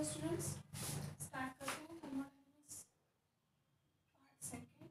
Students, start करते हैं thermodynamics part second.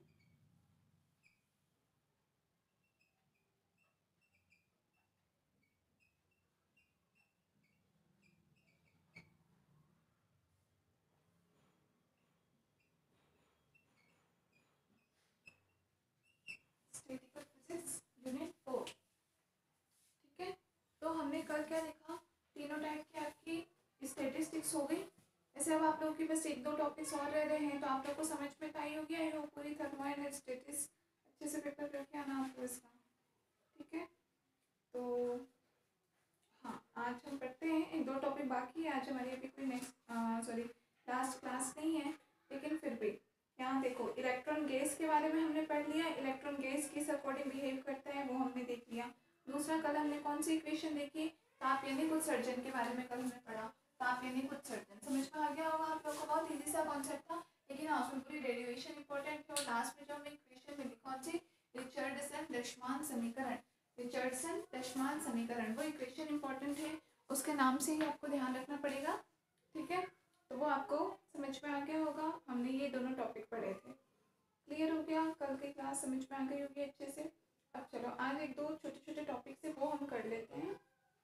Statical physics unit 4। ठीक है, तो हमने कल क्या देखा, तीनों टाइप की आपकी स्टैटिस्टिक्स हो गई। ऐसे अब आप लोगों की बस एक दो टॉपिक्स और रह रहे हैं, तो आप लोग को समझ में आई होगी। आई होप पूरी थर्मोडायनेमिक्स अच्छे से पेपर करके आना आपको इसका। ठीक है, तो हाँ, आज हम पढ़ते हैं। एक दो टॉपिक बाकी है आज हमारी, अभी कोई नेक्स्ट लास्ट क्लास नहीं है, लेकिन फिर भी यहाँ देखो, इलेक्ट्रॉन गैस के बारे में हमने पढ़ लिया। इलेक्ट्रॉन गैस किस अकॉर्डिंग बिहेव करता है वो हमने देख लिया। दूसरा, कल हमने कौन सी इक्वेशन देखी, ताप यानी उत्सर्जन के बारे में कल हमने पढ़ा। ताप यानी उत्सर्जन समझ में आ गया होगा आप लोगों को, बहुत इजी सा कॉन्सेप्ट था, लेकिन हाँ उसमें पूरी डेरिवेशन इंपॉर्टेंट है। और लास्ट में जो हमें इक्वेशन मिली कौन सी, रिचर्डसन-डशमान समीकरण। रिचर्डसन-डशमान समीकरण वो इक्वेशन इंपॉर्टेंट है, उसके नाम से ही आपको ध्यान रखना पड़ेगा। ठीक है, तो वो आपको समझ में आ गया होगा। हमने ये दोनों टॉपिक पढ़े थे, क्लियर हो गया, कल की क्लास समझ में आ गई होगी अच्छे से। अब चलो आज एक दो छोटे छोटे टॉपिक से वो हम कर लेते हैं।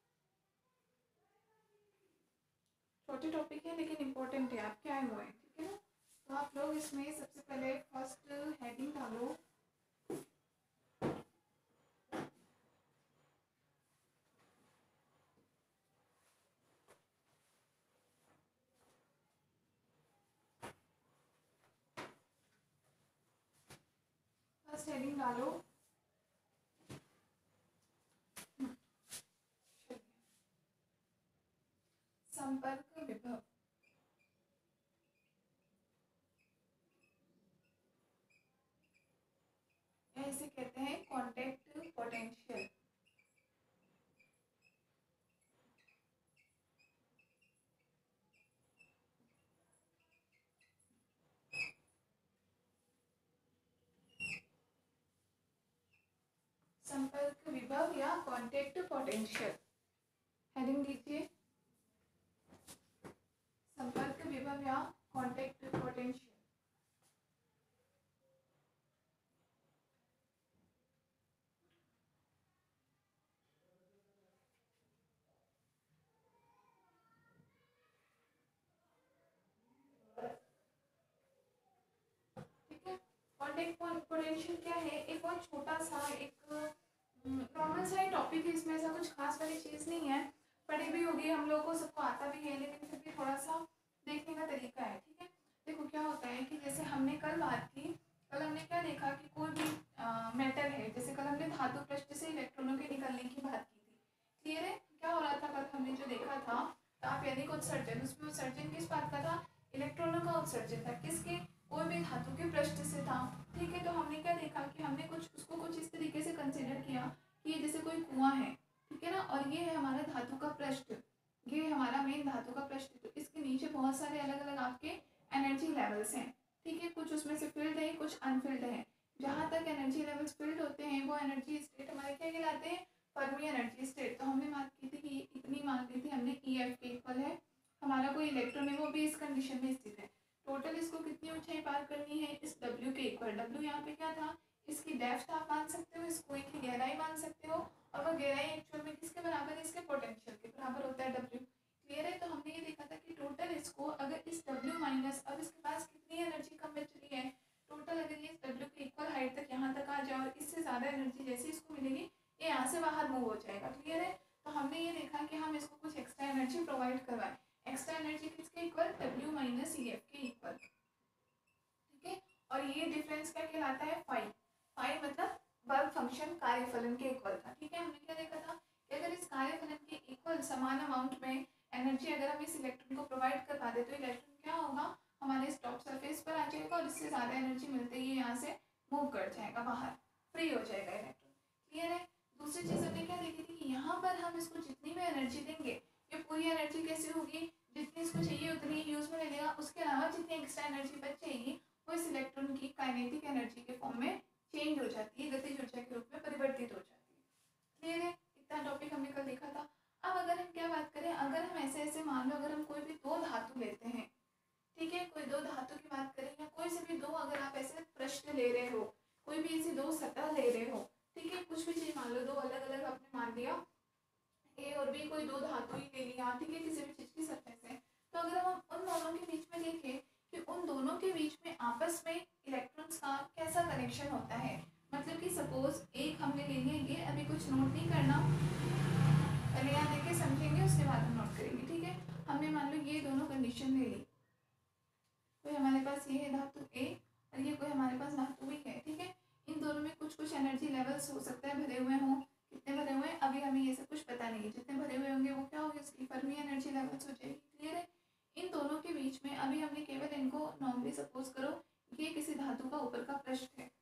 छोटे टॉपिक है लेकिन इम्पोर्टेंट है, आपके आए हुए हैं। ठीक है ना, तो आप लोग इसमें सबसे पहले फर्स्ट हेडिंग डालो, फर्स्ट हेडिंग डालो संपर्क विभव। इसे कहते हैं कॉन्टैक्ट पोटेंशियल। संपर्क विभव या कॉन्टैक्ट पोटेंशियल, हेडिंग दीजिए संपर्क विभव या कॉन्टैक्ट पोटेंशियल। ठीक है, कॉन्टैक्ट पोटेंशियल क्या है, एक बहुत छोटा सा एक नॉर्मल सा टॉपिक है, इसमें ऐसा कुछ खास वाली चीज़ नहीं है। पढ़ी भी होगी, हम लोगों को सबको आता भी है, लेकिन फिर भी थोड़ा सा देखने का तरीका है। ठीक है, देखो क्या होता है कि जैसे हमने कल बात की, कल हमने क्या देखा कि कोई भी मैटर है, जैसे कल हमने धातु पृष्ठ से इलेक्ट्रॉनों के निकलने की बात की थी। क्लियर है, क्या हो रहा था कल हमने जो देखा था, ताप यानी उत्सर्जन, उसमें उत्सर्जन किस बात का था, इलेक्ट्रॉनों का उत्सर्जन था, किसके, कोई भी धातु के पृष्ठ से था। ठीक है, तो हमने क्या देखा कि हमने कुछ इस तरीके से कंसिडर किया कि ये जैसे कोई कुआं है, ठीक है ना, और ये है हमारा धातु का पृष्ठ, ये हमारा मेन धातु का पृष्ठ। तो इसके नीचे बहुत सारे अलग अलग आपके एनर्जी लेवल्स हैं। ठीक है, कुछ उसमें से फिल्ड है, कुछ अनफिल्ड है। जहाँ तक एनर्जी लेवल्स फिल्ड होते हैं वो एनर्जी स्टेट हमारे क्या कहलाते हैं, फर्मी एनर्जी स्टेट। तो हमने बात की थी कि इतनी मान ली थी हमने, EF के इक्वल है हमारा कोई इलेक्ट्रॉन है, वो भी इस कंडीशन में स्थित है। टोटल इसको कितनी ऊंचाई पार करनी है, इस W के इक्वल। W यहाँ पे क्या था, इसकी डेप्थ आप मान सकते हो, इस कुएं की गहराई मान सकते हो, और वह गहराई एक्चुअल में किसके बराबर है, इसके पोटेंशियल के बराबर होता है W। क्लियर है, तो हमने ये देखा था कि टोटल इसको अगर इस W माइनस, अब इसके पास कितनी एनर्जी कम बच रही है, टोटल अगर ये W के इक्वल हाइट तक यहाँ तक आ जाए और इससे ज़्यादा एनर्जी जैसे इसको मिलेगी, ये यहाँ से बाहर मूव हो जाएगा। क्लियर है, तो हमने ये देखा कि हम इसको कुछ एक्स्ट्रा एनर्जी प्रोवाइड करवाएं। एक्स्ट्रा एनर्जी किसके इक्वल, W माइनस EF के इक्वल। ठीक है, और ये डिफरेंस क्या कहलाता है, फाई। फाई मतलब वर्क फंक्शन कार्यफलन के इक्वल था। ठीक है, हमने क्या देखा था कि अगर इस कार्यफलन के इक्वल समान अमाउंट में एनर्जी अगर हम इस इलेक्ट्रॉन को प्रोवाइड करवा दे, तो इलेक्ट्रॉन क्या होगा, हमारे इस टॉप सरफेस पर आ जाएगा और इससे ज़्यादा एनर्जी मिलते ही यहाँ से मूव कर जाएगा बाहर, फ्री हो जाएगा इलेक्ट्रॉन। क्लियर है, दूसरी चीज़ हमने क्या देखी थी कि यहाँ पर हम इसको जितनी भी एनर्जी देंगे, ये पूरी एनर्जी कैसे होगी, जितनी इसको चाहिए उतनी यूज में ले लेगा, उसके अलावा जितनी एक्स्ट्रा एनर्जी बचेगी वो इस इलेक्ट्रॉन की काइनेटिक एनर्जी के फॉर्म में चेंज हो जाती है, गतिज ऊर्जा के रूप में परिवर्तित हो जाती है। क्लियर है, इतना टॉपिक हमने कल देखा था। अब अगर हम क्या बात करें, अगर हम ऐसे ऐसे मान लो, अगर हम कोई भी दो धातु लेते दो सतह ले रहे हो, ठीक है, कुछ भी चीज मान लो, दो अलग अलग आपने मान लिया ए और बी, कोई दो धातु ही ले लिया, ठीक है, किसी भी चीज की सतह से। तो अगर हम उन दोनों के बीच में देखें कि उन दोनों के बीच में आपस में इलेक्ट्रॉन्स का कैसा कनेक्शन होता है, मतलब कि सपोज एक हमने ले लिया, ये अभी कुछ नोट नहीं करना, पहले यहाँ देख के समझेंगे उसके बाद हम नोट करेंगे, ठीक है। हमने मान लो ये दोनों कंडीशन ले ली, कोई हमारे पास ये है धातु ए और ये कोई हमारे पास धातु बी है, ठीक है। इन दोनों में कुछ कुछ एनर्जी लेवल्स हो सकता है भरे हुए हों, कितने भरे हुए हैं अभी हमें ये सब कुछ पता नहीं है, जितने भरे हुए होंगे वो क्या होगी, उसकी फर्मी एनर्जी लेवल्स हो जाएगी, क्लियर है। इन दोनों के बीच में अभी हमने केवल इनको नॉर्मली सपोज करो ये किसी धातु का ऊपर का पृष्ठ है,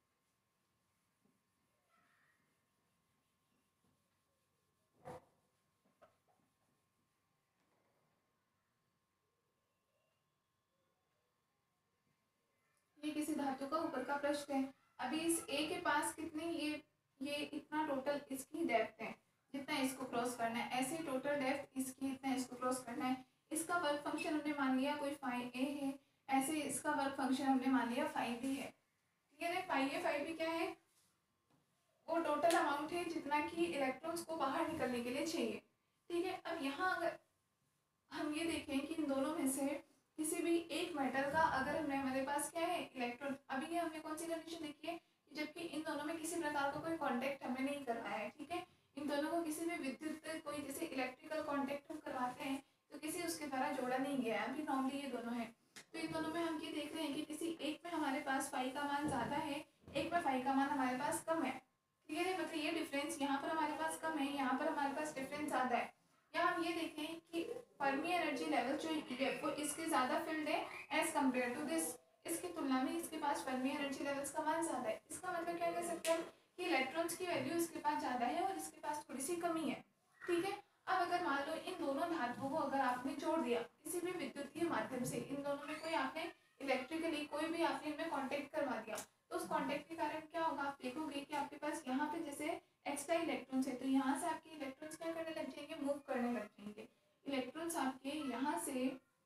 ये किसी धातु का ऊपर का पृष्ठ है। अभी इस ए के पास कितनी ये इतना टोटल इसकी डेप्थ है, जितना इसको क्रॉस करना है, ऐसे टोटल डेप्थ इसकी इतना इसको क्रॉस करना है। इसका वर्क फंक्शन हमने मान लिया कोई फाई ए है, ऐसे इसका वर्क फंक्शन हमने मान लिया फाई बी है, क्लियर है। फाई ए फाई बी क्या है, वो टोटल अमाउंट है जितना कि इलेक्ट्रॉन्स को बाहर निकलने के लिए चाहिए, ठीक है। अब यहाँ अगर हम ये देखें कि इन दोनों में से किसी भी एक मेटल का अगर हमारे पास क्या है इलेक्ट्रॉन, अभी ये हमने कौन सी कंडीशन देखी है, जबकि इन दोनों में किसी प्रकार का कोई कांटेक्ट हमें नहीं करवाया है, ठीक है। इन दोनों को किसी भी विद्युत कोई जैसे इलेक्ट्रिकल कांटेक्ट हम करवाते हैं तो किसी उसके द्वारा जोड़ा नहीं गया है, अभी नॉर्मली ये दोनों है। तो इन दोनों में हम ये देख रहे हैं कि किसी एक में हमारे पास फाई का मान ज़्यादा है, एक में फाई का मान हमारे पास कम है, क्लियर है। मतलब ये डिफरेंस यहाँ पर हमारे पास कम है, यहाँ पर हमारे पास डिफरेंस ज़्यादा है। या हम ये देखें कि फर्मी एनर्जी लेवल जो है वो इसके ज़्यादा फील्ड है एज कम्पेयर टू दिस, इसकी तुलना में इसके पास फर्मी एनर्जी लेवल्स का मान ज़्यादा है। इसका मतलब क्या कह सकते हैं कि इलेक्ट्रॉन्स की वैल्यू इसके पास ज़्यादा है और इसके पास थोड़ी सी कमी है, ठीक है। अब अगर मान लो इन दोनों धातुओं को अगर आपने जोड़ दिया किसी भी विद्युतीय माध्यम से, इन दोनों में कोई आपने इलेक्ट्रिकली कोई भी आपने इनमें कॉन्टेक्ट करवा दिया, तो उस कॉन्टेक्ट के कारण क्या होगा, आप देखोगे कि आपके पास यहाँ पे जैसे एक्स्ट्रा इलेक्ट्रॉन्स है, तो यहाँ से आपके इलेक्ट्रॉन्स क्या करने लग जाएंगे, मूव करने लग जाएंगे। इलेक्ट्रॉन्स आपके यहाँ से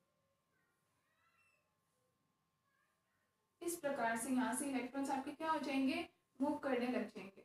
इस प्रकार से यहाँ से इलेक्ट्रॉन्स आपके क्या हो जाएंगे, मूव करने लग जाएंगे।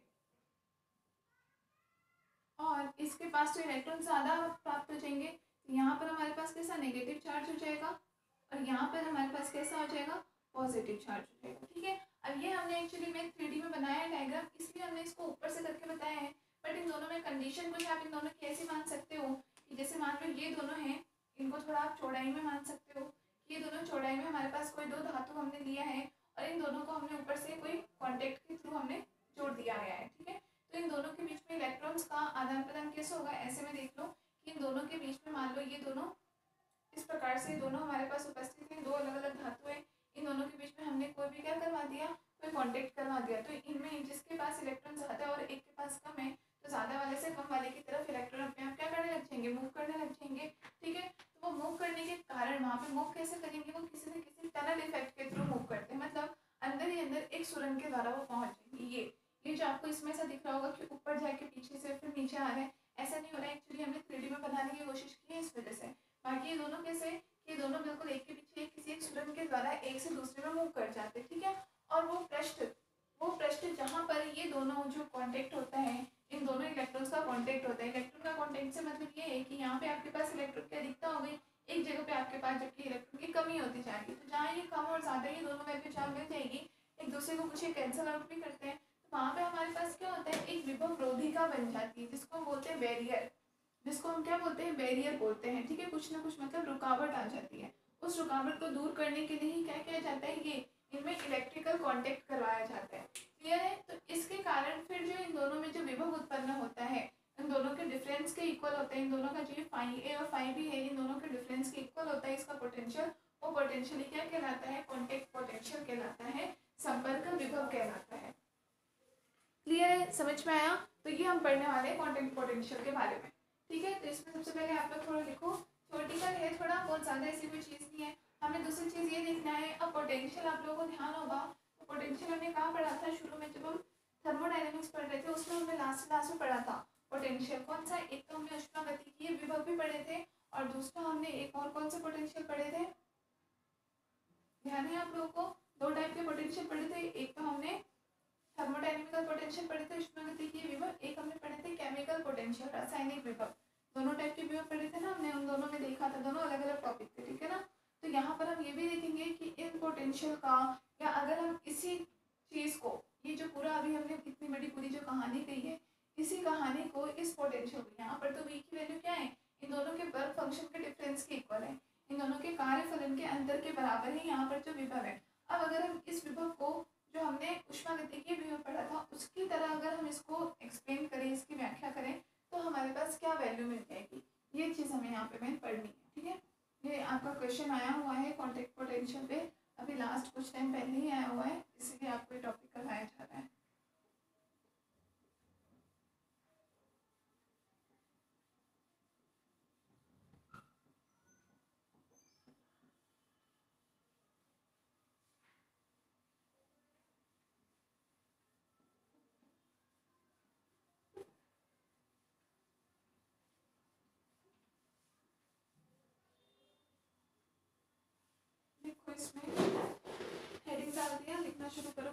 और इसके पास तो इलेक्ट्रॉन ज़्यादा प्राप्त हो जाएंगे, तो यहाँ पर हमारे पास कैसा नेगेटिव चार्ज हो जाएगा और यहाँ पर हमारे पास कैसा हो जाएगा, पॉजिटिव चार्ज हो जाएगा, ठीक है। अब ये हमने एक्चुअली में 3D में बनाया है डायग्राम, इसलिए हमने इसको ऊपर से करके बताया है, बट इन दोनों में कंडीशन कुछ आप इन दोनों की ऐसी मान सकते हो कि जैसे मान लो ये दोनों हैं, इनको थोड़ा आप चौड़ाई में मान सकते हो, ये दोनों चौड़ाई में हमारे पास कोई दो धातु हमने लिया है और इन दोनों को हमने ऊपर से कोई कॉन्टेक्ट के थ्रू हमने जोड़ दिया गया है, ठीक है। तो इन दोनों के बीच में इलेक्ट्रॉन्स का आदान प्रदान कैसे होगा, ऐसे में देख लो कि इन दोनों के बीच में मान लो ये दोनों इस प्रकार से दोनों हमारे पास उपस्थित हैं, दो अलग अलग धातु हैं, इन दोनों के बीच में हमने कोई भी क्या करवा दिया, कोई कांटेक्ट करवा दिया, तो इनमें जिसके पास इलेक्ट्रॉन ज़्यादा और एक के पास कम है, तो ज़्यादा वाले से कम वाले की तरफ इलेक्ट्रॉन अपने आप क्या करने लग जाएंगे, मूव करने लग जाएंगे, ठीक है। तो वो मूव करने के कारण वहाँ पे मूव कैसे करेंगे, वो किसी न किसी टनल इफेक्ट के थ्रू मूव करते हैं, मतलब अंदर ही अंदर एक सुरंग के द्वारा वो पहुँच जाएंगे। ये जो आपको इसमें ऐसा दिख रहा होगा कि ऊपर जाके पीछे से फिर नीचे आ रहे हैं, ऐसा नहीं हो रहा है, एक्चुअली हमने 3D में बनाने की कोशिश की है इस वजह से। बाकी ये दोनों कैसे, ये दोनों बिल्कुल एक के पीछे एक किसी एक सुरंग के द्वारा एक से दूसरे में मूव कर जाते हैं, ठीक है। और वो पृष्ठ जहाँ पर ये दोनों जो कांटेक्ट होता है, इन दोनों इलेक्ट्रॉन्स का कांटेक्ट होता है, इलेक्ट्रॉन का कांटेक्ट से मतलब ये है कि यहाँ पे आपके पास इलेक्ट्रॉन की अधिकता हो गई, एक जगह पे आपके पास जबकि इलेक्ट्रॉन की कमी होती जाएगी, तो जहाँ ये कम और ज़्यादा ये दोनों वैल्यू जहाँ मिल जाएगी, एक दूसरे को कुछ कैंसिल आउट भी करते हैं, तो वहाँ पे हमारे पास क्या होता है, एक विभव रोधिका बन जाती है, जिसको हम बोलते हैं बैरियर, जिसको हम क्या बोलते हैं, बैरियर बोलते हैं, ठीक है। कुछ ना कुछ मतलब रुकावट आ जाती है, उस रुकावट को दूर करने के लिए ही क्या किया जाता है, ये इनमें इलेक्ट्रिकल कांटेक्ट करवाया जाता है, क्लियर है। तो इसके कारण फिर जो इन दोनों में जो विभव उत्पन्न होता है, इन दोनों के डिफरेंस के इक्वल होता है, इन दोनों का जो फाई ए और फाई बी है, इन दोनों के डिफरेंस के इक्वल होता है इसका पोटेंशियल, वो पोटेंशियल क्या कहलाता है, कॉन्टेक्ट पोटेंशियल कहलाता है, संपर्क विभव कहलाता है, क्लियर है, समझ में आया। तो ये हम पढ़ने वाले हैं कॉन्टेक्ट पोटेंशियल के बारे में, ठीक है। तो इसमें सबसे पहले आप लोग थोड़ा लिखो, थ्योरेटिकल है थोड़ा, बहुत ज़्यादा ऐसी कोई चीज़ नहीं है। हमें दूसरी चीज़ ये देखना है, अब पोटेंशियल आप लोगों को ध्यान होगा, तो पोटेंशियल हमने कहाँ पढ़ा था शुरू में, जब हम थर्मोडायनेमिक्स पढ़ रहे थे उसमें हमने लास्ट में पढ़ा था पोटेंशियल, कौन सा, एक तो हमने उष्मागतिकीय विभव भी पढ़े थे और दूसरा हमने एक और कौन से पोटेंशियल पढ़े थे, ध्यान है आप लोगों को, दो टाइप के पोटेंशियल पढ़े थे, एक तो हमने थर्मोडायनेमिकल पोटेंशियल पढ़े थे, उष्मागतिकीय विभव, एक हमने पढ़े थे केमिकल पोटेंशियल, रासायनिक विभव। दोनों टाइप के विभव पढ़े थे ना हमने, उन दोनों में देखा था, दोनों अलग अलग टॉपिक थे, ठीक है ना। तो यहाँ पर हम ये भी देखेंगे कि इन पोटेंशियल का, या अगर हम इसी चीज़ को, ये जो पूरा अभी हमने इतनी बड़ी पूरी जो कहानी कही है, इसी कहानी को, इस पोटेंशियल को, यहाँ पर तो v की वैल्यू क्या है, इन दोनों के वर्क फंक्शन के डिफरेंस के इक्वल है, इन दोनों के कार्य फलन के अंतर के बराबर है यहाँ पर जो विभव है। अब अगर हम इस विभव को, जो हमने उष्मागतिकीय विभव पढ़ा था, उसकी तरह अगर हम इसको एक्सप्लेन करें, इसकी व्याख्या करें, तो हमारे पास क्या वैल्यू मिल जाएगी, ये चीज़ हमें यहाँ पे मैंने पढ़नी है, ठीक है। ये आपका क्वेश्चन आया हुआ है कॉन्टैक्ट पोटेंशियल पे, अभी लास्ट कुछ टाइम पहले ही आया हुआ है, इसलिए आपको ये टॉपिक कराया जा रहा है। देखो इसमें हेडिंग डाल दिया, लिखना शुरू करो।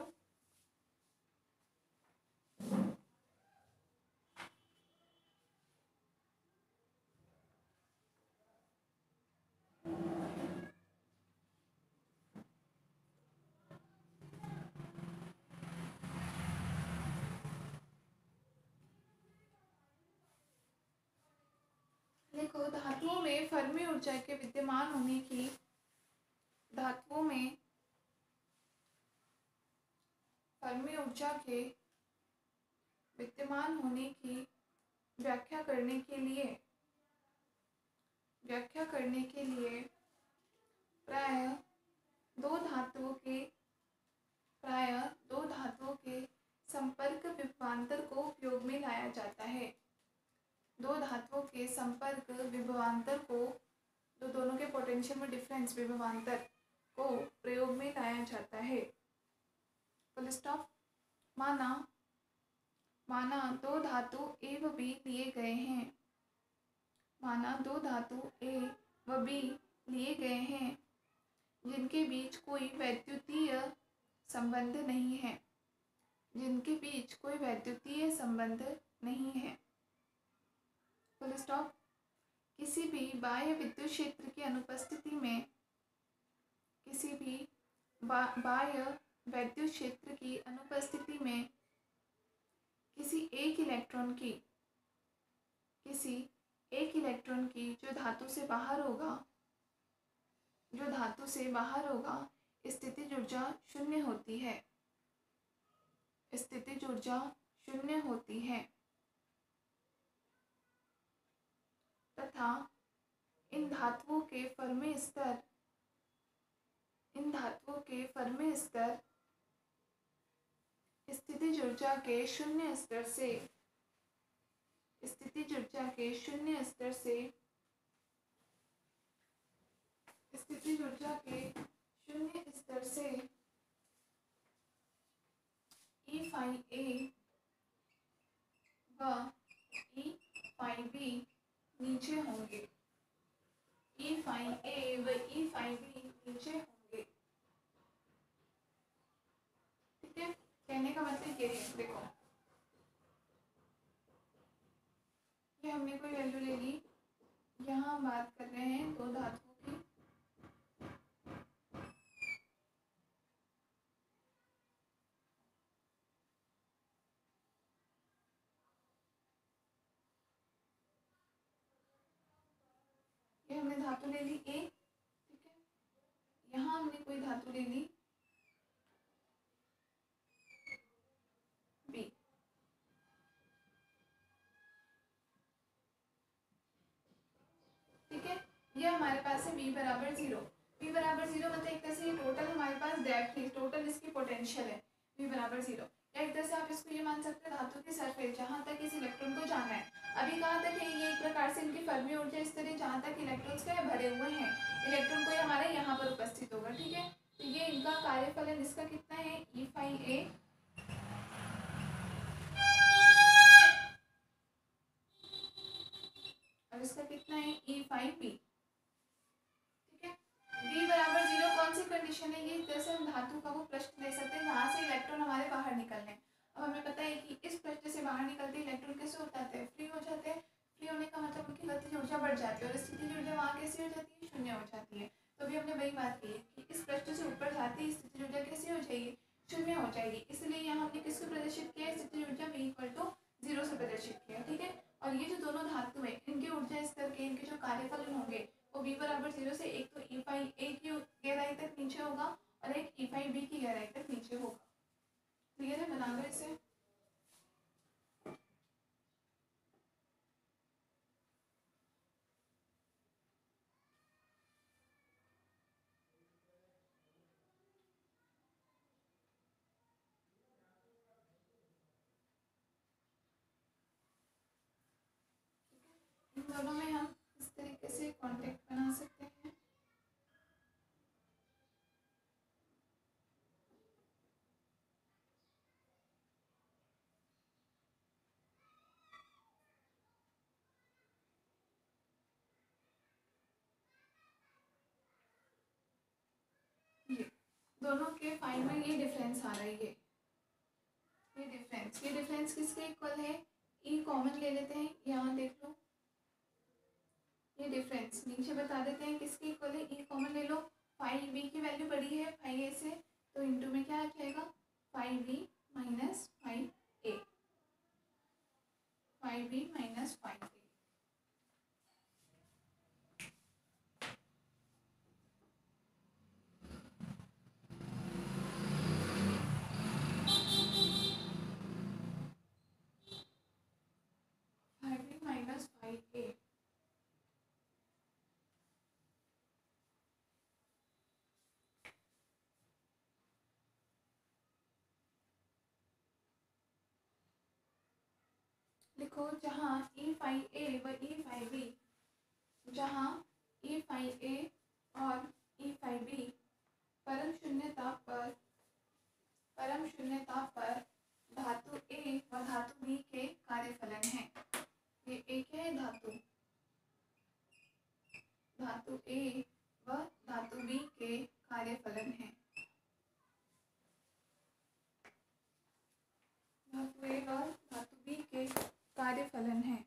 देखो धातुओं में फर्मी ऊर्जा के विद्यमान होने की, धातुओं में फर्मी ऊर्जा के विद्यमान होने की व्याख्या करने के लिए प्राय दो धातुओं के संपर्क विभवांतर को उपयोग में लाया जाता है। दो धातुओं के संपर्क विभवांतर को, जो दोनों के पोटेंशियल में डिफरेंस विभवांतर को प्रयोग में लाया जाता है। Full stop. माना दो धातु ए व बी लिए गए हैं, माना दो धातु ए व बी लिए गए हैं, जिनके बीच कोई वैद्युतीय संबंध नहीं है, जिनके बीच कोई वैद्युतीय संबंध नहीं है। Full stop. किसी भी बाह्य विद्युत क्षेत्र की अनुपस्थिति में, किसी भी बाह्य विद्युत क्षेत्र की अनुपस्थिति में किसी एक इलेक्ट्रॉन की जो धातु से बाहर होगा, स्थितिज ऊर्जा शून्य होती है, तथा इन धातुओं के फर्मी स्तर स्थितिज ऊर्जा के शून्य स्तर से ई फाई ए व ई फाई बी नीचे होंगे, ई फाई ए व ई फाई बी नीचे होंगे, ठीक है। कहने का मतलब ये है, देखो ये हमने कोई वैल्यू ले ली, यहाँ हम बात कर रहे हैं दो धातुओं की, ये हमने धातु ले ली ए, ठीक है। यहाँ हमने कोई धातु ले ली बी, ठीक है। ये हमारे पास है v बराबर 0। v बराबर 0 मतलब एक तरह से टोटल हमारे पास डेप्थ है, टोटल इसकी पोटेंशियल है v बराबर 0। या एक तरह से आप इसको ये मान सकते हैं धातु की सरफेस जहाँ तक इस इलेक्ट्रॉन को जाना है। अभी कहाँ तक है, ये एक प्रकार से इनकी फर्मी ऊर्जा इस तरह जहाँ तक इलेक्ट्रॉन्स क्या भरे हुए हैं, इलेक्ट्रॉन कोई हमारे यहाँ पर उपस्थित होगा, ठीक है। तो ये इनका कार्यफलन इसका कितना है, ई फाई ए और इसका कितना है, ई फाई बी, ठीक है। v बराबर 0 कौन सी कंडीशन है, ये जैसे हम धातु का वो प्रश्न ले सकते हैं जहाँ से इलेक्ट्रॉन हमारे बाहर निकलने हैं। ऊर्जा बढ़ जाती है और स्थितिज ऊर्जा वहाँ कैसी हो जाती है, शून्य हो जाती है। तो अभी हमने वही बात की है कि इस पृष्ठ से ऊपर जाती है स्थितिज ऊर्जा कैसी हो जाएगी, शून्य हो जाएगी। इसलिए यहाँ हमने किसको प्रदर्शित किया है, स्थितिज ऊर्जा v इक्वल टू 0 से प्रदर्शित किया, ठीक है। और ये जो दोनों धातु है इनके ऊर्जा स्तर के इनके जो कार्यफलन होंगे वो v बराबर 0 से एक तो ई फाई ए की गहराई तक नीचे होगा और एक ई फाई बी की गहराई तक नीचे होगा। क्लियर है, बना लो इसे। इन दोनों में हम इस तरीके से कॉन्टेक्ट बना सकते हैं। ये दोनों के फाई में ये डिफरेंस आ रहा है, ये डिफरेंस किसके इक्वल है, ई कॉमन ले लेते हैं, यहाँ देख लो ये डिफरेंस नीचे बता देते हैं किसके इक्वल है, ई कॉमन ले लो। फाई बी की वैल्यू बड़ी है फाई ए से, तो इंटू में क्या आ जाएगा, phi B minus phi A, phi B minus phi A. Phi B minus phi A, लिखो जहाँ ई फाई ए व ई फाई बी, जहाँ ई फाई ए और ई फाई बी परम शून्यता पर धातु ए व धातु बी के कार्यफलन है। ये एक है धातु ए व धातु बी के कार्यफलन है। धातु ए व धातु बी के कार्यफलन है।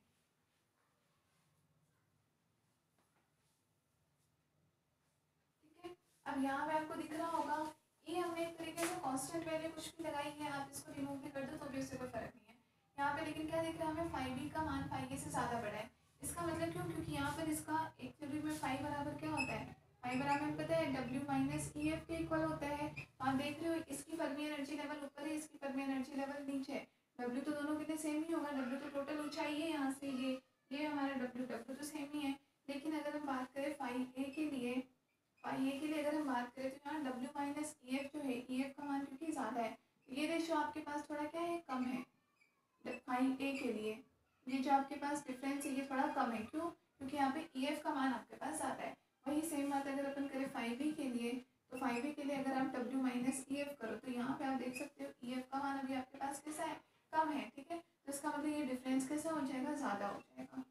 ठीक है, अब यहाँ पे आपको दिख रहा होगा ये हमने एक तरीके से कांस्टेंट वैल्यू कुछ भी लगाई है, आप इसको रिमूव भी कर दो तो भी उससे कोई फर्क नहीं है यहाँ पे। लेकिन क्या दिख रहा है हमें, फाई बी का मान फाई ए से ज़्यादा बड़ा है। इसका मतलब क्यों, क्योंकि यहाँ पर इसका एक थ्योरी में फाई बराबर क्या होता है, फाई बराबर पता है डब्ल्यू माइनस ई एफ के इक्वल होता है। आप देख रहे हो इसकी फर्मी एनर्जी लेवल ऊपर है, इसकी फर्मी एनर्जी लेवल नीचे है। डब्ल्यू तो दोनों के लिए सेम ही होगा, डब्ल्यू तो टोटल ऊंचाई है यहाँ से, ये हमारा डब्ल्यू तो सेम ही है। लेकिन अगर हम बात करें फाई ए के लिए, अगर हम बात करें तो यहाँ डब्ल्यू माइनस ई एफ जो है, ई एफ का मान क्योंकि ज़्यादा है ये रेशो आपके पास थोड़ा क्या है, कम है। फाई ए के लिए ये जो आपके पास डिफरेंस है ये थोड़ा कम है, क्यों, क्योंकि यहाँ पे ई एफ का मान आपके पास ज़्यादा है। वही सेम बात अगर अपन करें फाई बी के लिए, तो फाई बी के लिए अगर आप डब्ल्यू माइनस ई एफ करो तो यहाँ पे आप देख सकते हो ई एफ का मान अभी आपके पास कैसा है, कम है। ठीक है, तो इसका मतलब ये डिफरेंस कैसा हो जाएगा, ज़्यादा हो जाएगा।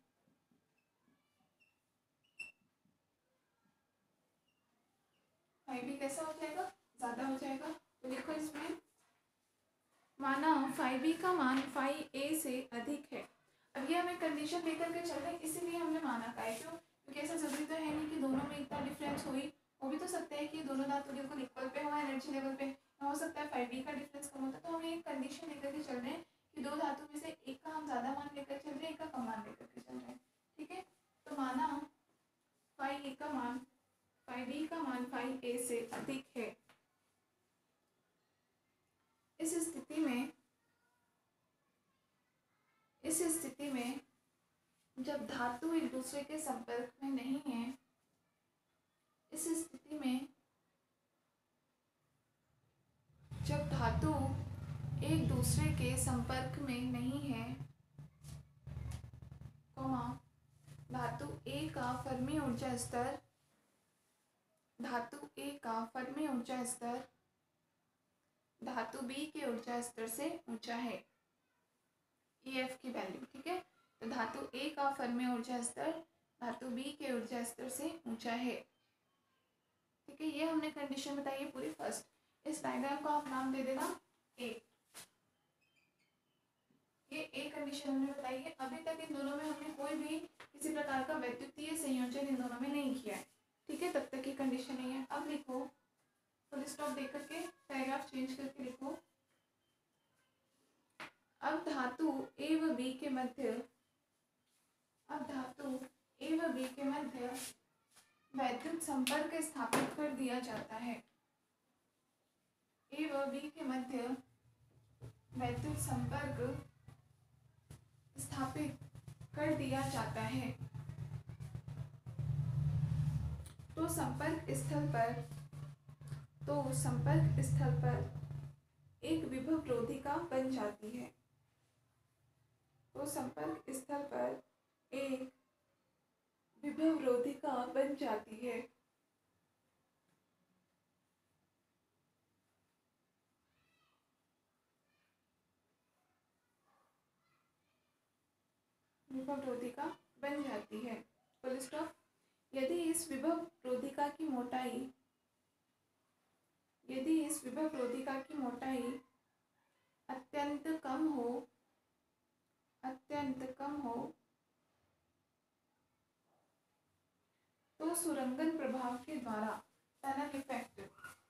फाई बी कैसा हो जाएगा, ज़्यादा हो जाएगा। तो देखो इसमें माना फाई बी का मान फाई ए से अधिक है। अब ये हमें कंडीशन लेकर के चल रहे हैं, इसीलिए हमने माना का है, क्यों, क्योंकि ऐसा जरूरी तो है नहीं कि दोनों में इतना डिफरेंस हो भी तो सकता है कि दोनों धातु बिल्कुल इक्वल पे हो एनर्जी लेवल पे, हो सकता है फाई बी का डिफरेंस कम होता है। तो हमें एक कंडीशन लेकर के चल रहे हैं कि दो धातु में से एक का हम ज़्यादा मान लेकर चल रहे हैं, एक का कम मान लेकर के चल रहे हैं। ठीक है, तो माना फाई ए का मान फाई बी का मान फाई ए से अधिक है। इस स्थिति में जब धातु एक दूसरे के संपर्क में नहीं है, इस स्थिति में जब धातु एक दूसरे के संपर्क में नहीं है, धातु ए का फर्मी ऊर्जा स्तर धातु बी के ऊर्जा स्तर से ऊंचा है, EF की वैल्यू। ठीक है, तो धातु ए का फर्मी ऊर्जा स्तर धातु बी के ऊर्जा स्तर से ऊंचा है। ठीक है, ये हमने कंडीशन बताई है पूरी फर्स्ट। इस डायग्राम को आप नाम दे देना ए। ये एक कंडीशन हमने बताई है। अभी तक इन दोनों में हमने कोई भी किसी प्रकार का वैद्युतीय संयोजन इन दोनों में नहीं किया है, ठीक है, तब तक की कंडीशन नहीं है। अब लिखो, फुल स्टॉप दे करके पैराग्राफ चेंज करके लिखो। अब धातु ए व बी के मध्य, अब धातु ए व बी के मध्य वैद्युत संपर्क स्थापित कर दिया जाता है। ए व बी के मध्य वैद्युत संपर्क स्थापित कर दिया जाता है। तो संपर्क स्थल पर एक विभव रोधिका बन जाती है। तो संपर्क स्थल पर एक विभव रोधिका बन जाती है। विभव रोधिका बन जाती है। Full stop. यदि इस विभव रोधिका की मोटाई अत्यंत कम हो तो सुरंगन प्रभाव के द्वारा टनल इफेक्ट,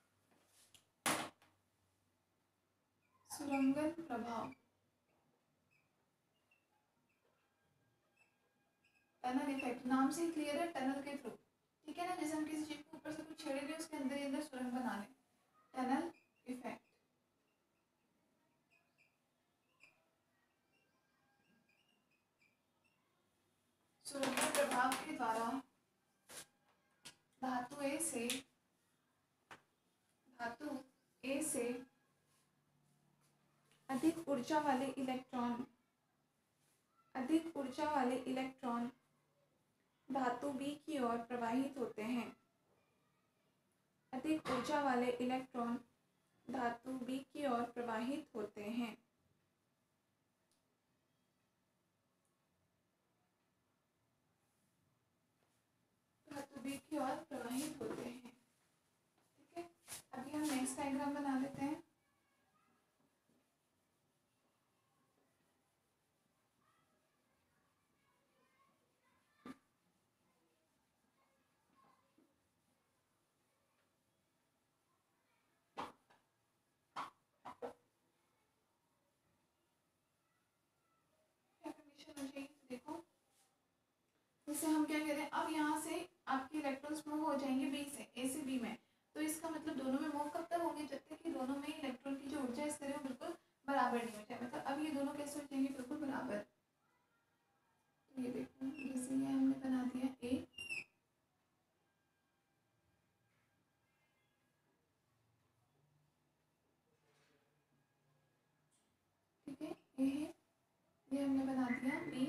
सुरंगन प्रभाव, टनल इफेक्ट नाम से क्लियर है, टनल के थ्रू, ठीक है ना। जैसे हम किसी चीज को ऊपर से कुछ छेड़ेंगे, उसके अंदर ही अंदर सुरंग बना लें, टनल इफेक्ट। सुरंगन प्रभाव के द्वारा धातु ए से अधिक ऊर्जा वाले इलेक्ट्रॉन धातु बी की ओर प्रवाहित होते हैं। अधिक ऊर्जा वाले इलेक्ट्रॉन धातु बी की ओर प्रवाहित होते हैं। धातु बी की ओर प्रवाहित होते हैं, ठीक है। अभी हम नेक्स्ट डायग्राम बना लेते हैं। देखो, जैसे हम क्या कह रहे हैं, अब यहाँ से आपके इलेक्ट्रॉन्स मूव हो जाएंगे बी से, ए से बी में। तो इसका मतलब दोनों में मूव कब तक होंगे, जब तक कि दोनों में इलेक्ट्रॉन की जो ऊर्जा स्तर है वो बिल्कुल बराबर नहीं हो जाए। मतलब अब ये दोनों कैसे हो जाएंगे, बिल्कुल बराबर। तो ये देखो, जैसे ये हमने बना दिया ए, ठीक है, ए है, ये हमने बना दिया बी,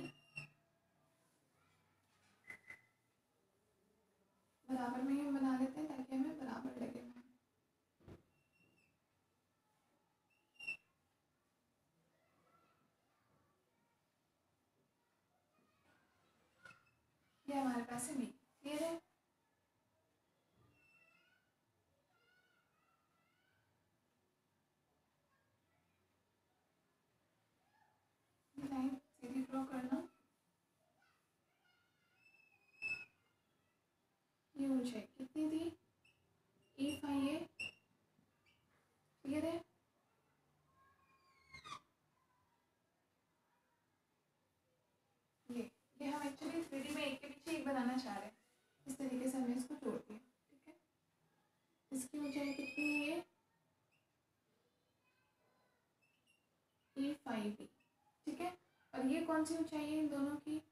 बराबर में ही हम बना लेते हैं ताकि हमें बराबर लगे। ये हमारे पास है बी, क्लियर है। लाइन सीधी ड्रॉ करना, ये ऊंचाई कितनी थी, ई फाई ए, क्लियर है। ये हम एक्चुअली 3D में एक के पीछे एक बनाना चाह रहे हैं, इस तरीके से हमने इसको जोड़ दिया, ठीक है। इसकी ऊंचाई कितनी है, E5B, ठीक है। और ये कौन सी ऊंचाई है इन दोनों की,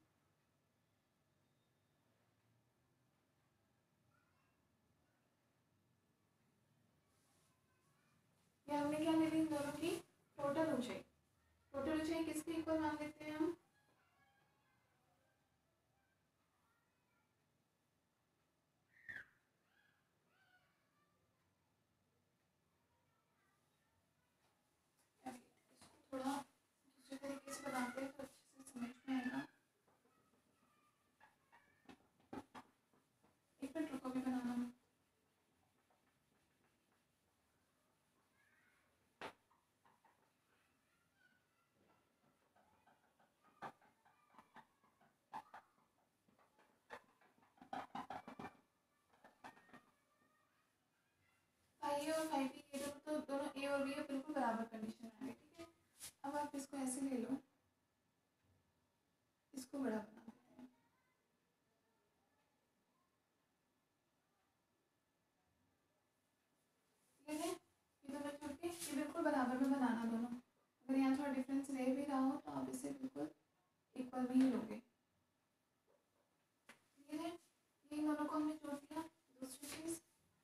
ये हमने क्या ले ली, इन दोनों की टोटल ऊंचाई। टोटल ऊंचाई किसके इक्वल मान लेते हैं हम, थोड़ा दूसरे तरीके से बनाते हैं तो अच्छे से समझ में आएगा। एक मिनट रुको, भी बनाना है। 5A और 5B ये तो दोनों A और B बिल्कुल बराबर कंडीशन में आ गए, ठीक है। अब आप इसको ऐसे ले लो, इसको बड़ा बना देते हैं। ठीक है, ये दोनों छोड़ के ये बिल्कुल बराबर में बनाना दोनों। अगर यहाँ थोड़ा डिफरेंस रह भी रहा हो तो आप इसे बिल्कुल इक्वल में ही लोगे। ठीक है, ये दोनों को हमने जोड़ दिया। दूसरी चीज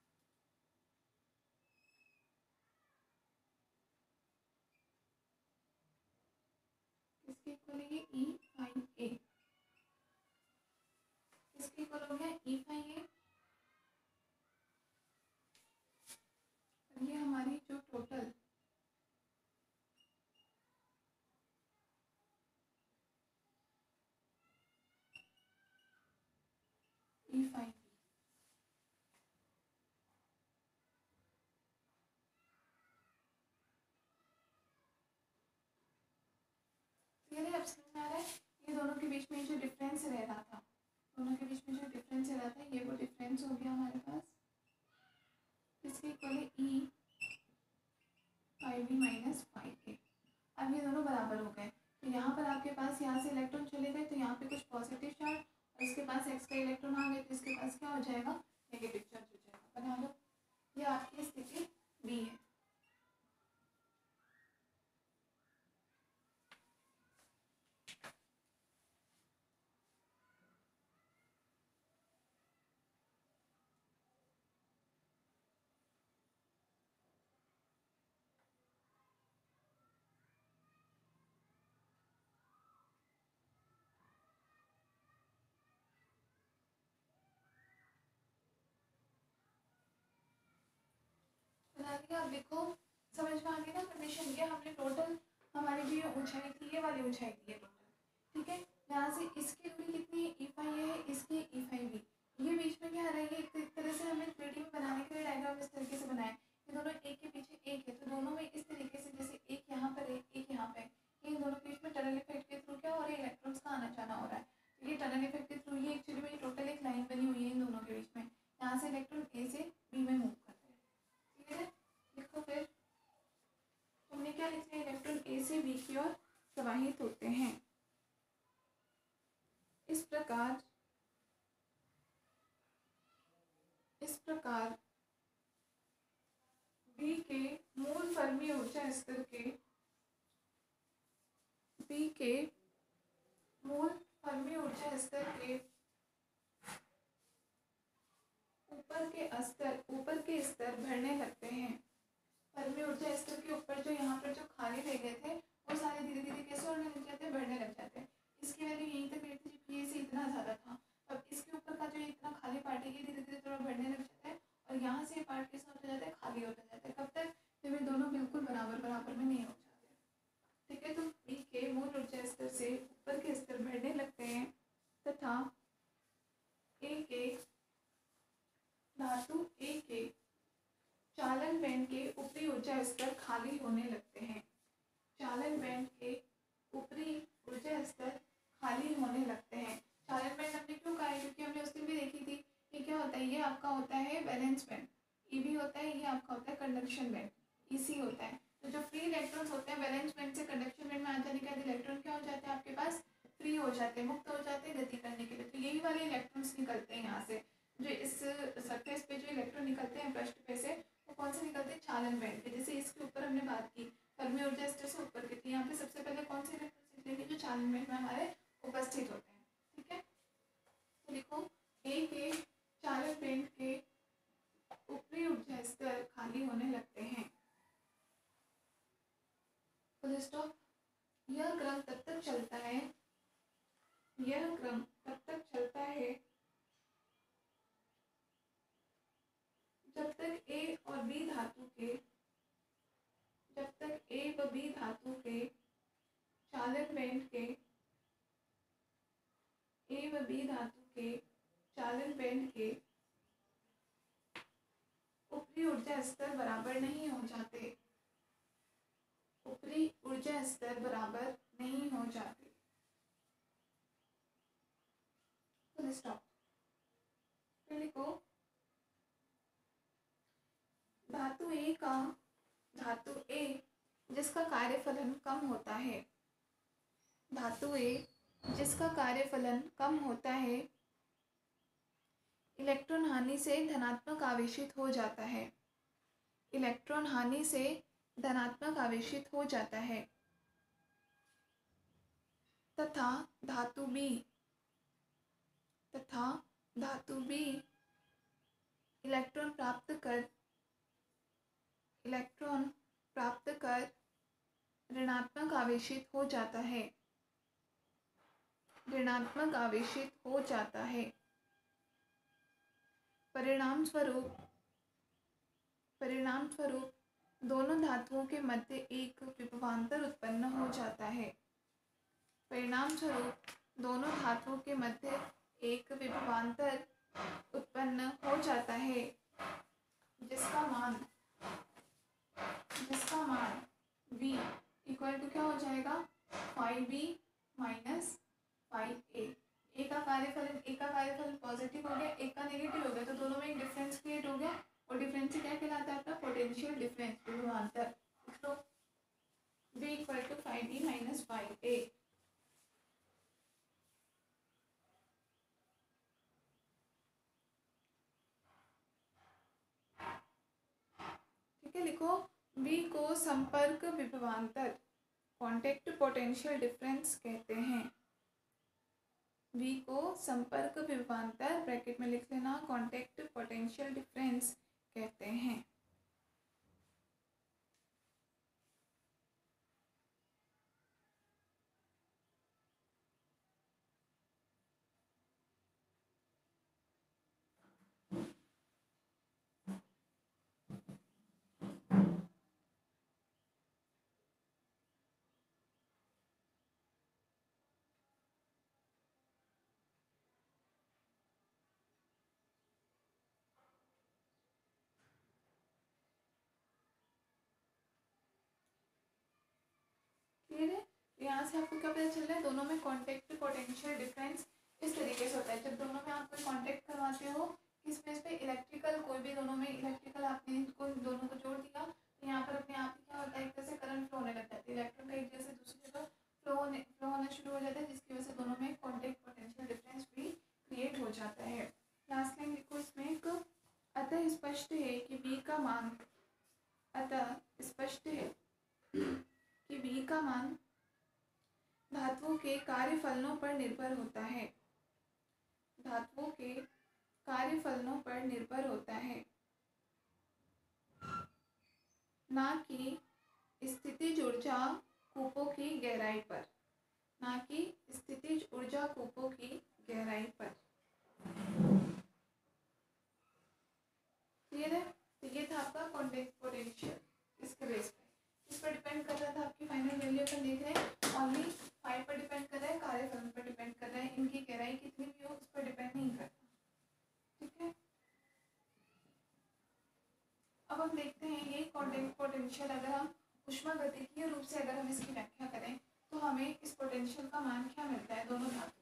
किसके इक्वल है, ये E5A किसके इक्वल हो गया, E5A। ये हमारी जो टोटल E5B क्लियर है, अब समझ में आ रहा है। ये दोनों के बीच में जो डिफरेंस रह रहा था, दोनों के बीच में जो डिफरेंस रह रहा था, ये वो डिफरेंस हो गया हमारे पास। इसके इक्वल है E5B माइनस 5A। अब ये दोनों बराबर हो गए, तो यहाँ पर आपके पास यहाँ से इलेक्ट्रॉन चले गए, तो यहाँ पे कुछ पॉजिटिव चार्ज और इसके पास एक्स्ट्रा इलेक्ट्रॉन आ गए, तो इसके पास क्या हो जाएगा, नेगेटिव चार्ज हो जाएगा। बना लो, ये आपकी स्थिति बी है। बना दिया, अब देखो समझ में आ गई ना कंडीशन। ये हमने टोटल हमारी जो ये ऊंचाई थी, ये वाली ऊंचाई थी ये टोटल, ठीक है। यहाँ से इसकी दूरी कितनी है, E5A है, इसकी E5B। ये बीच में क्या आ रहा है, ये एक तरह से हमें 3D में बनाने के लिए डायग्राम इस तरीके से बनाया है। ये दोनों एक के पीछे एक है, तो दोनों में इस तरीके से, जैसे एक यहाँ पर है, एक यहाँ पे, इन दोनों के बीच में टनल इफेक्ट के थ्रू क्या हो रहा है, इलेक्ट्रॉन्स का आना जाना हो रहा है। तो ये टनल इफेक्ट के थ्रू, ये एक्चुअली में टोटल एक लाइन बनी हुई है इन दोनों के बीच में। यहाँ से इलेक्ट्रॉन ए से बी में मूव करते हैं, ठीक है। लिखो फिर, तुमने क्या लिखा है, इलेक्ट्रॉन ए से बी की ओर प्रवाहित होते हैं। इस प्रकार बी के मूल फर्मी ऊर्जा स्तर के बी के मूल फर्मी ऊर्जा स्तर के ऊपर के स्तर बढ़ने लगते हैं। फर्मी ऊर्जा स्तर के ऊपर जो यहाँ पर जो खाली रह गए थे, वो सारे धीरे धीरे कैसे होने लग जाते हैं, बढ़ने लग जाते हैं। इसकी वैल्यू यहीं तक रहती थी, ये से इतना ज़्यादा था। अब इसके ऊपर का जो इतना खाली पार्ट है, ये धीरे धीरे थोड़ा बढ़ने लग जाता है, और यहाँ से पार्ट कैसा होता जाता है, खाली होता जाता है। कब तक, जब ये दोनों बिल्कुल बराबर बराबर में नहीं हो जाते, ठीक है। तो बी के मूल ऊर्जा स्तर से ऊपर के स्तर बढ़ने लगते हैं, तथा धातु ए के चालन बैंड के ऊपरी ऊर्जा स्तर खाली होने लगते हैं। चालन बैंड के ऊपरी ऊर्जा स्तर खाली होने लगते हैं। चालन बैंड हमने क्यों कहा है, क्योंकि हमने उस दिन भी देखी थी। ये क्या होता है, ये आपका होता है वैलेंस बैंड, ईबी होता है, ये आपका होता है कंडक्शन बैंड, ईसी होता है। तो जो फ्री इलेक्ट्रॉन्स होते हैं, वैलेंस बैंड से कंडक्शन बैंड में आ जाने के बाद इलेक्ट्रॉन क्या हो जाते हैं आपके पास, फ्री हो जाते हैं, मुक्त हो जाते हैं गति करने के लिए। तो यही वाले इलेक्ट्रॉन्स निकलते हैं यहाँ से, जो इस सरफेस पे जो इलेक्ट्रॉन निकलते हैं पृष्ठ पे से, वो कौन से निकलते हैं, चालन बैंड के। जैसे इसके ऊपर हमने बात की फर्मी ऊर्जा स्तर से ऊपर के, यहाँ पे सबसे पहले कौन से इलेक्ट्रॉन निकलेंगे, जो चालन बैंड में हमारे उपस्थित होते हैं, ठीक है। तो लिखो, ए के चालन बैंड के ऊपरी ऊर्जा स्तर खाली होने लगते हैं। Full stop. यह क्रम तब तक चलता है, जब तक ए और बी धातु के चालन बैंड के ए व बी धातु के चालन बैंड के ऊपरी ऊर्जा स्तर बराबर नहीं हो जाते, ऊपरी ऊर्जा स्तर बराबर नहीं हो जाते। Full stop. फिर लिखो, धातु धातु ए जिसका कार्यफलन कम होता है, धातु ए जिसका कार्यफलन कम होता है, इलेक्ट्रॉन हानि से धनात्मक आवेशित हो जाता है, इलेक्ट्रॉन हानि से धनात्मक आवेशित हो जाता है। तथा धातु बी इलेक्ट्रॉन प्राप्त कर ऋणात्मक आवेशित हो जाता है, ऋणात्मक आवेशित हो जाता है। परिणाम स्वरूप दोनों धातुओं के मध्य एक विभवांतर उत्पन्न हो जाता है, परिणाम स्वरूप दोनों धातुओं के मध्य एक विभवांतर उत्पन्न हो जाता है, जिसका मान v इक्वल टू क्या हो जाएगा, phi B minus phi A. A का कार्यफलन पॉजिटिव हो गया, एक का नेगेटिव हो गया, तो दोनों में एक डिफरेंस क्रिएट हो गया, और डिफरेंस से क्या कहलाता है, आपका पोटेंशियल डिफरेंस, विभवांतर। तो v equal to phi B minus phi A. ठीक है, लिखो v को संपर्क विभवांतर, कॉन्टेक्ट पोटेंशियल डिफरेंस कहते हैं। v को संपर्क विभवांतर ब्रैकेट में लिख लेना, कॉन्टेक्ट पोटेंशियल डिफरेंस कहते हैं। क्लियर है? यहाँ से आपको क्या पता चल रहा है, दोनों में कॉन्टेक्ट पोटेंशियल डिफरेंस इस तरीके से होता है। जब दोनों में आप कोई कॉन्टेक्ट करवाते हो, किस बेस पे, इलेक्ट्रिकल, कोई भी दोनों में इलेक्ट्रिकल आपने इनको दोनों को जोड़ दिया, तो यहाँ पर अपने आप ही क्या होता है, एक तरह से करंट फ्लो होने लगता है, इलेक्ट्रॉन का एक जगह से दूसरी जगह फ्लो होना शुरू हो जाता है, जिसकी वजह से दोनों में कॉन्टेक्ट पोटेंशियल डिफरेंस भी क्रिएट हो जाता है। लास्ट लाइन लिखो इसमें एक, अतः स्पष्ट है कि v का मान धातुओं के कार्यफलनों पर निर्भर होता है, धातुओं के कार्यफलनों पर निर्भर होता है, ना कि स्थितिज ऊर्जा कूपों की गहराई पर, ना कि स्थितिज ऊर्जा कूपों की गहराई पर। क्लियर है? तो ये था आपका कॉन्टेक्ट पोटेंशियल, इसके बेस पे, इस पर डिपेंड कर रहा था, आपकी फाइनल वैल्यू अपन देख रहे हैं, ओनली फाई पर डिपेंड कर रहा है, कार्यफलन पर डिपेंड कर रहा है, इनकी गहराई कितनी भी हो उस पर डिपेंड नहीं करता। ठीक है, अब हम देखते हैं ये कॉन्टेक्ट पोटेंशियल, अगर हम ऊष्मागतिकीय रूप से अगर हम इसकी व्याख्या करें तो हमें इस पोटेंशियल का मान क्या मिलता है दोनों धातुओं।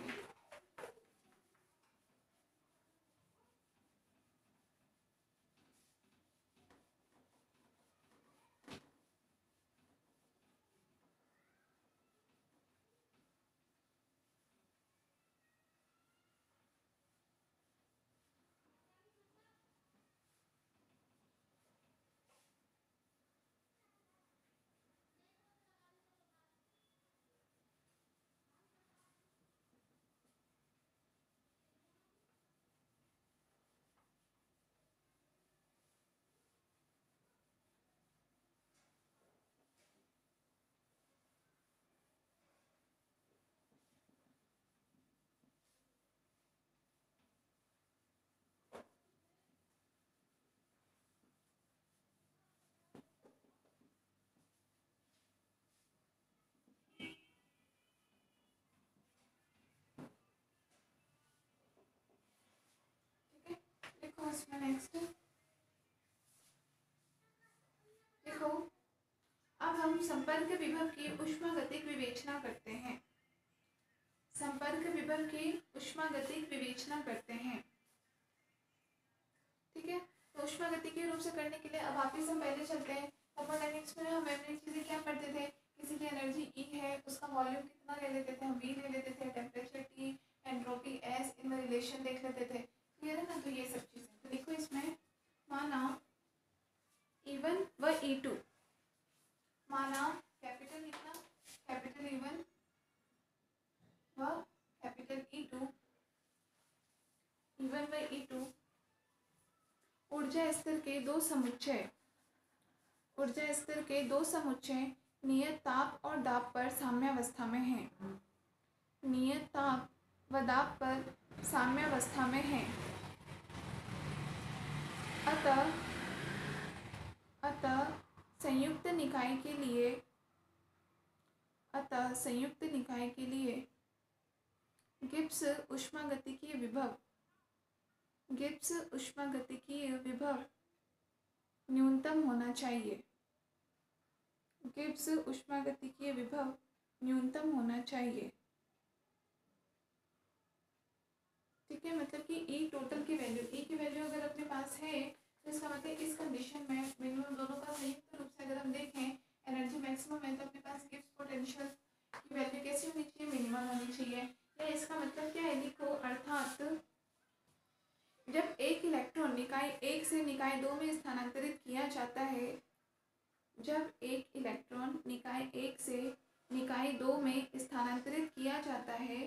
इसमें नेक्स्ट देखो, अब हम संपर्क विभव की ऊष्मागतिक विवेचना करते हैं, संपर्क विभव की ऊष्मागतिक विवेचना करते हैं। ठीक है, तो ऊष्मागतिक सांख्यिकीय रूप से करने के लिए अब वापिस हम पहले चलते हैं। थर्मोडायनेमिक्स में हम ऐसी चीज़ें क्या पढ़ते थे, किसी की एनर्जी E है, उसका वॉल्यूम कितना ले लेते थे हम, V ले लेते थे, टेम्परेचर T, एंट्रोपी S, इनमें रिलेशन देख लेते थे। क्लियर है ना। तो ये सब चीज़ें तो देखो इसमें माना E1 व E2, माना कैपिटल लिखना, कैपिटल E1 व कैपिटल E2, E1 व E2 ऊर्जा स्तर के दो समुच्चय, ऊर्जा स्तर के दो समुच्चय नियत ताप और दाब पर साम्यावस्था में हैं। नियत ताप व दाब पर साम्यावस्था में हैं। अतः संयुक्त निकाय के लिए, अतः संयुक्त निकाय के लिए गिब्स ऊष्मागतिकीय विभव, गिब्स ऊष्मागतिकीय विभव न्यूनतम होना चाहिए। गिब्स ऊष्मागतिकीय विभव न्यूनतम होना चाहिए। ठीक है, मतलब कि ई टोटल की वैल्यू, ई की वैल्यू अगर अपने पास है तो इसका मतलब इस कंडीशन में मिनिमम दोनों का संयुक्त रूप से अगर हम देखें एनर्जी मैक्सिमम है तो अपने पास गिब्स पोटेंशियल की वैल्यू कैसी होनी चाहिए, मिनिमम होनी चाहिए। या इसका मतलब क्या है, लिखो अर्थात जब एक इलेक्ट्रॉन निकाय 1 से निकाय 2 में स्थानांतरित किया जाता है, जब एक इलेक्ट्रॉन निकाय 1 से निकाय 2 में स्थानांतरित किया जाता है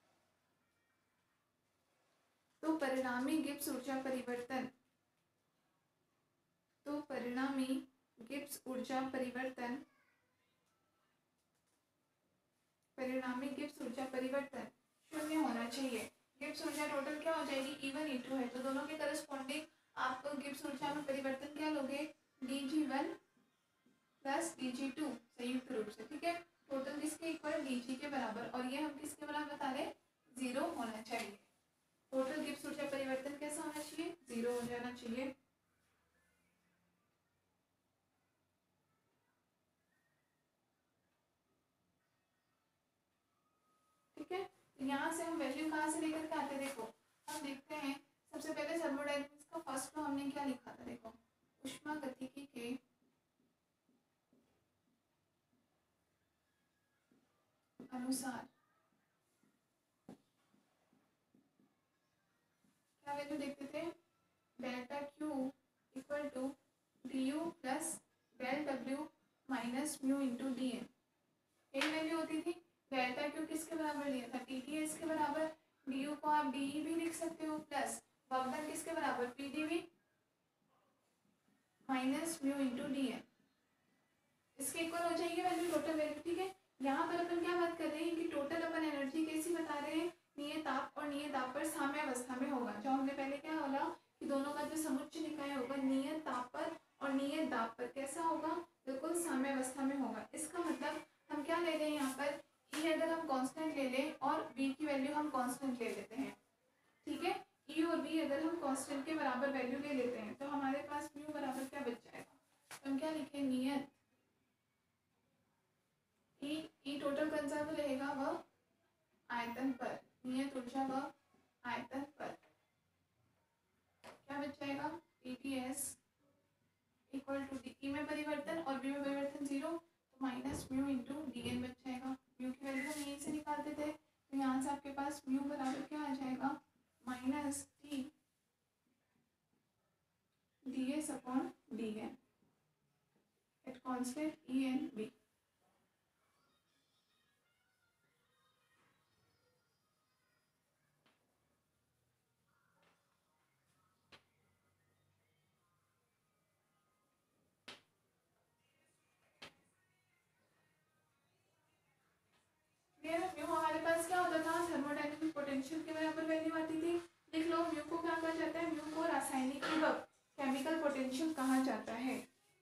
तो परिणामी गिब्स ऊर्जा परिवर्तन, तो परिणामी गिब्स ऊर्जा परिवर्तन, परिणामी गिब्स ऊर्जा परिवर्तन शून्य होना चाहिए। गिब्स ऊर्जा टोटल क्या हो जाएगी, E1 E2 है तो दोनों के करस्पॉन्डिंग आप गिब्स ऊर्जा में परिवर्तन क्या लोगे, Dg1 प्लस Dg2 संयुक्त रूप से। ठीक है, टोटल किसके इक्वल, Dg के बराबर, और ये हम किसके बराबर बता रहे, 0 होना चाहिए। टोटल गिब्स ऊर्जा परिवर्तन कैसा होना चाहिए, 0 हो जाना चाहिए। ठीक है, यहाँ से हम वैल्यू कहाँ से लेकर के आते हैं, देखो हम देखते हैं सबसे पहले थर्मोडायनेमिक्स का फर्स्ट लॉ हमने क्या लिखा था, देखो ऊष्मागतिकी के अनुसार क्या वैल्यू देखते थे, delta Q equal to d U plus del W minus mu into D N. यही वैल्यू होती थी। डेल्टा क्यू किसके बराबर लिया था, टी टी एस के बराबर, डी यू को आप डी ई भी लिख सकते हो, प्लस वर्कडन किसके बराबर, P D V minus mu into D N. इसके इक्वल हो जाएगी वैल्यू, टोटल वैल्यू। ठीक है, यहाँ पर अपन क्या बात कर रहे हैं कि टोटल अपन एनर्जी कैसी बता रहे हैं, नियत ताप और नियत दाब पर साम्यावस्था में होगा। जो हमने पहले क्या बोला कि दोनों का जो समुच्चय निकाय होगा नियत ताप पर और नियत दाब पर कैसा होगा, बिल्कुल साम्यावस्था में होगा। इसका मतलब हम क्या ले रहे हैं यहाँ पर, ई अगर हम कांस्टेंट ले लें और बी की वैल्यू हम कांस्टेंट ले लेते हैं। ठीक है, ई और बी अगर हम कांस्टेंट के बराबर वैल्यू ले लेते हैं तो हमारे पास म्यू बराबर क्या बच जाएगा, तो हम क्या लिखें, नियत ई टोटल कंजर्व रहेगा वह आयतन पर, नियत ऊर्जा व आयतन पर क्या बच जाएगा, TTS equal to d, E में परिवर्तन और बी में परिवर्तन 0 तो minus mu into D N बच जाएगा। म्यू की वैल्यू हम यहीं से निकालते थे तो यहाँ से आपके पास म्यू बराबर क्या आ जाएगा, minus T D S upon d N at constant E N B. Mu हमारे पास क्या होता था, थर्मोडायनेमिक पोटेंशियल के बराबर वैल्यू आती थी। लिख लो, म्यू को क्या कहा जाता है, म्यू को रासायनिक विभव केमिकल पोटेंशियल कहा जाता है।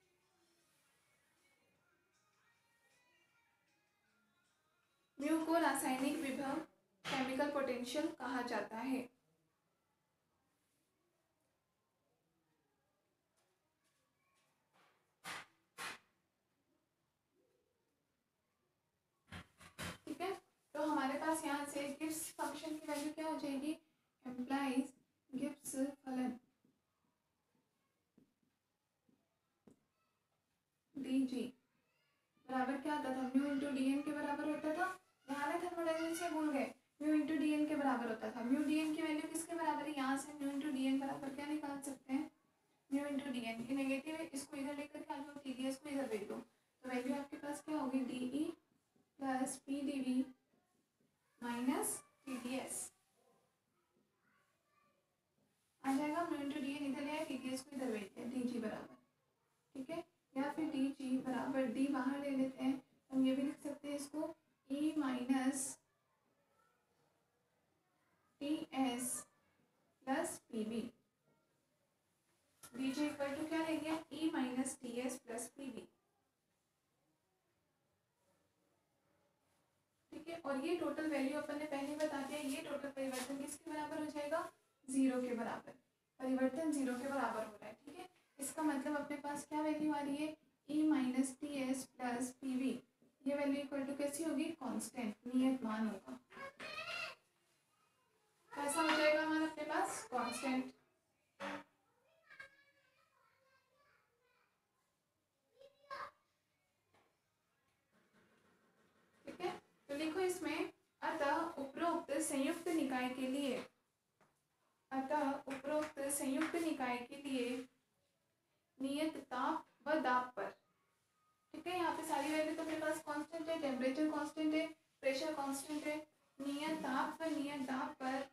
म्यू को रासायनिक विभव केमिकल पोटेंशियल कहा जाता है। ठीक है, तो हमारे पास यहाँ से गिब्स फंक्शन की वैल्यू क्या हो जाएगी, एम्प्लाइज गिब्स फलन डी एन के बराबर होता था। यहाँ पे थर्मोडायनेमिक्स से भूल गए, म्यू इंटू डी एन के बराबर होता था। म्यू डी एन की वैल्यू किसके बराबर है, यहाँ से म्यू इंटू डी एन बराबर क्या निकाल सकते हैं, म्यू इंटू डी एन। ये नेगेटिव है, इसको इधर लेकर के आ जाओ, टी डी एस को इधर भेज दो, तो वैल्यू आपके पास क्या होगी, D E plus P D V minus T D S आ जाएगा। म्यू इंटू डी एन इधर ले आया, टी डी एस को इधर भेज दिया, डी जी बराबर, ठीक है। या फिर डी जी बराबर डी बाहर ले लेते हैं, हम ये भी लिख सकते हैं इसको E minus T S plus P B. D G equal to क्या ले गया, E minus T S plus P B, ठीक है। और ये टोटल वैल्यू अपन ने पहले बता दिया, ये टोटल परिवर्तन किसके बराबर हो जाएगा, जीरो के बराबर। परिवर्तन जीरो के बराबर हो रहा है, ठीक है। इसका मतलब अपने पास क्या वैल्यू आ रही है, E minus T S plus P V. ये वैल्यू इक्वल टू कैसी होगी, कांस्टेंट, नियत मान होगा। कैसा हो जाएगा हमारा अपने पास, कांस्टेंट। ठीक है, तो लिखो इसमें, अतः उपरोक्त संयुक्त निकाय के लिए, अतः उपरोक्त संयुक्त निकाय के लिए नियत ताप व दाब पर, ठीक है। यहाँ पे सारी वैल्यू तो मेरे पास कांस्टेंट है, टेम्परेचर कांस्टेंट है, प्रेशर कांस्टेंट है। नियत ताप व नियत दाब पर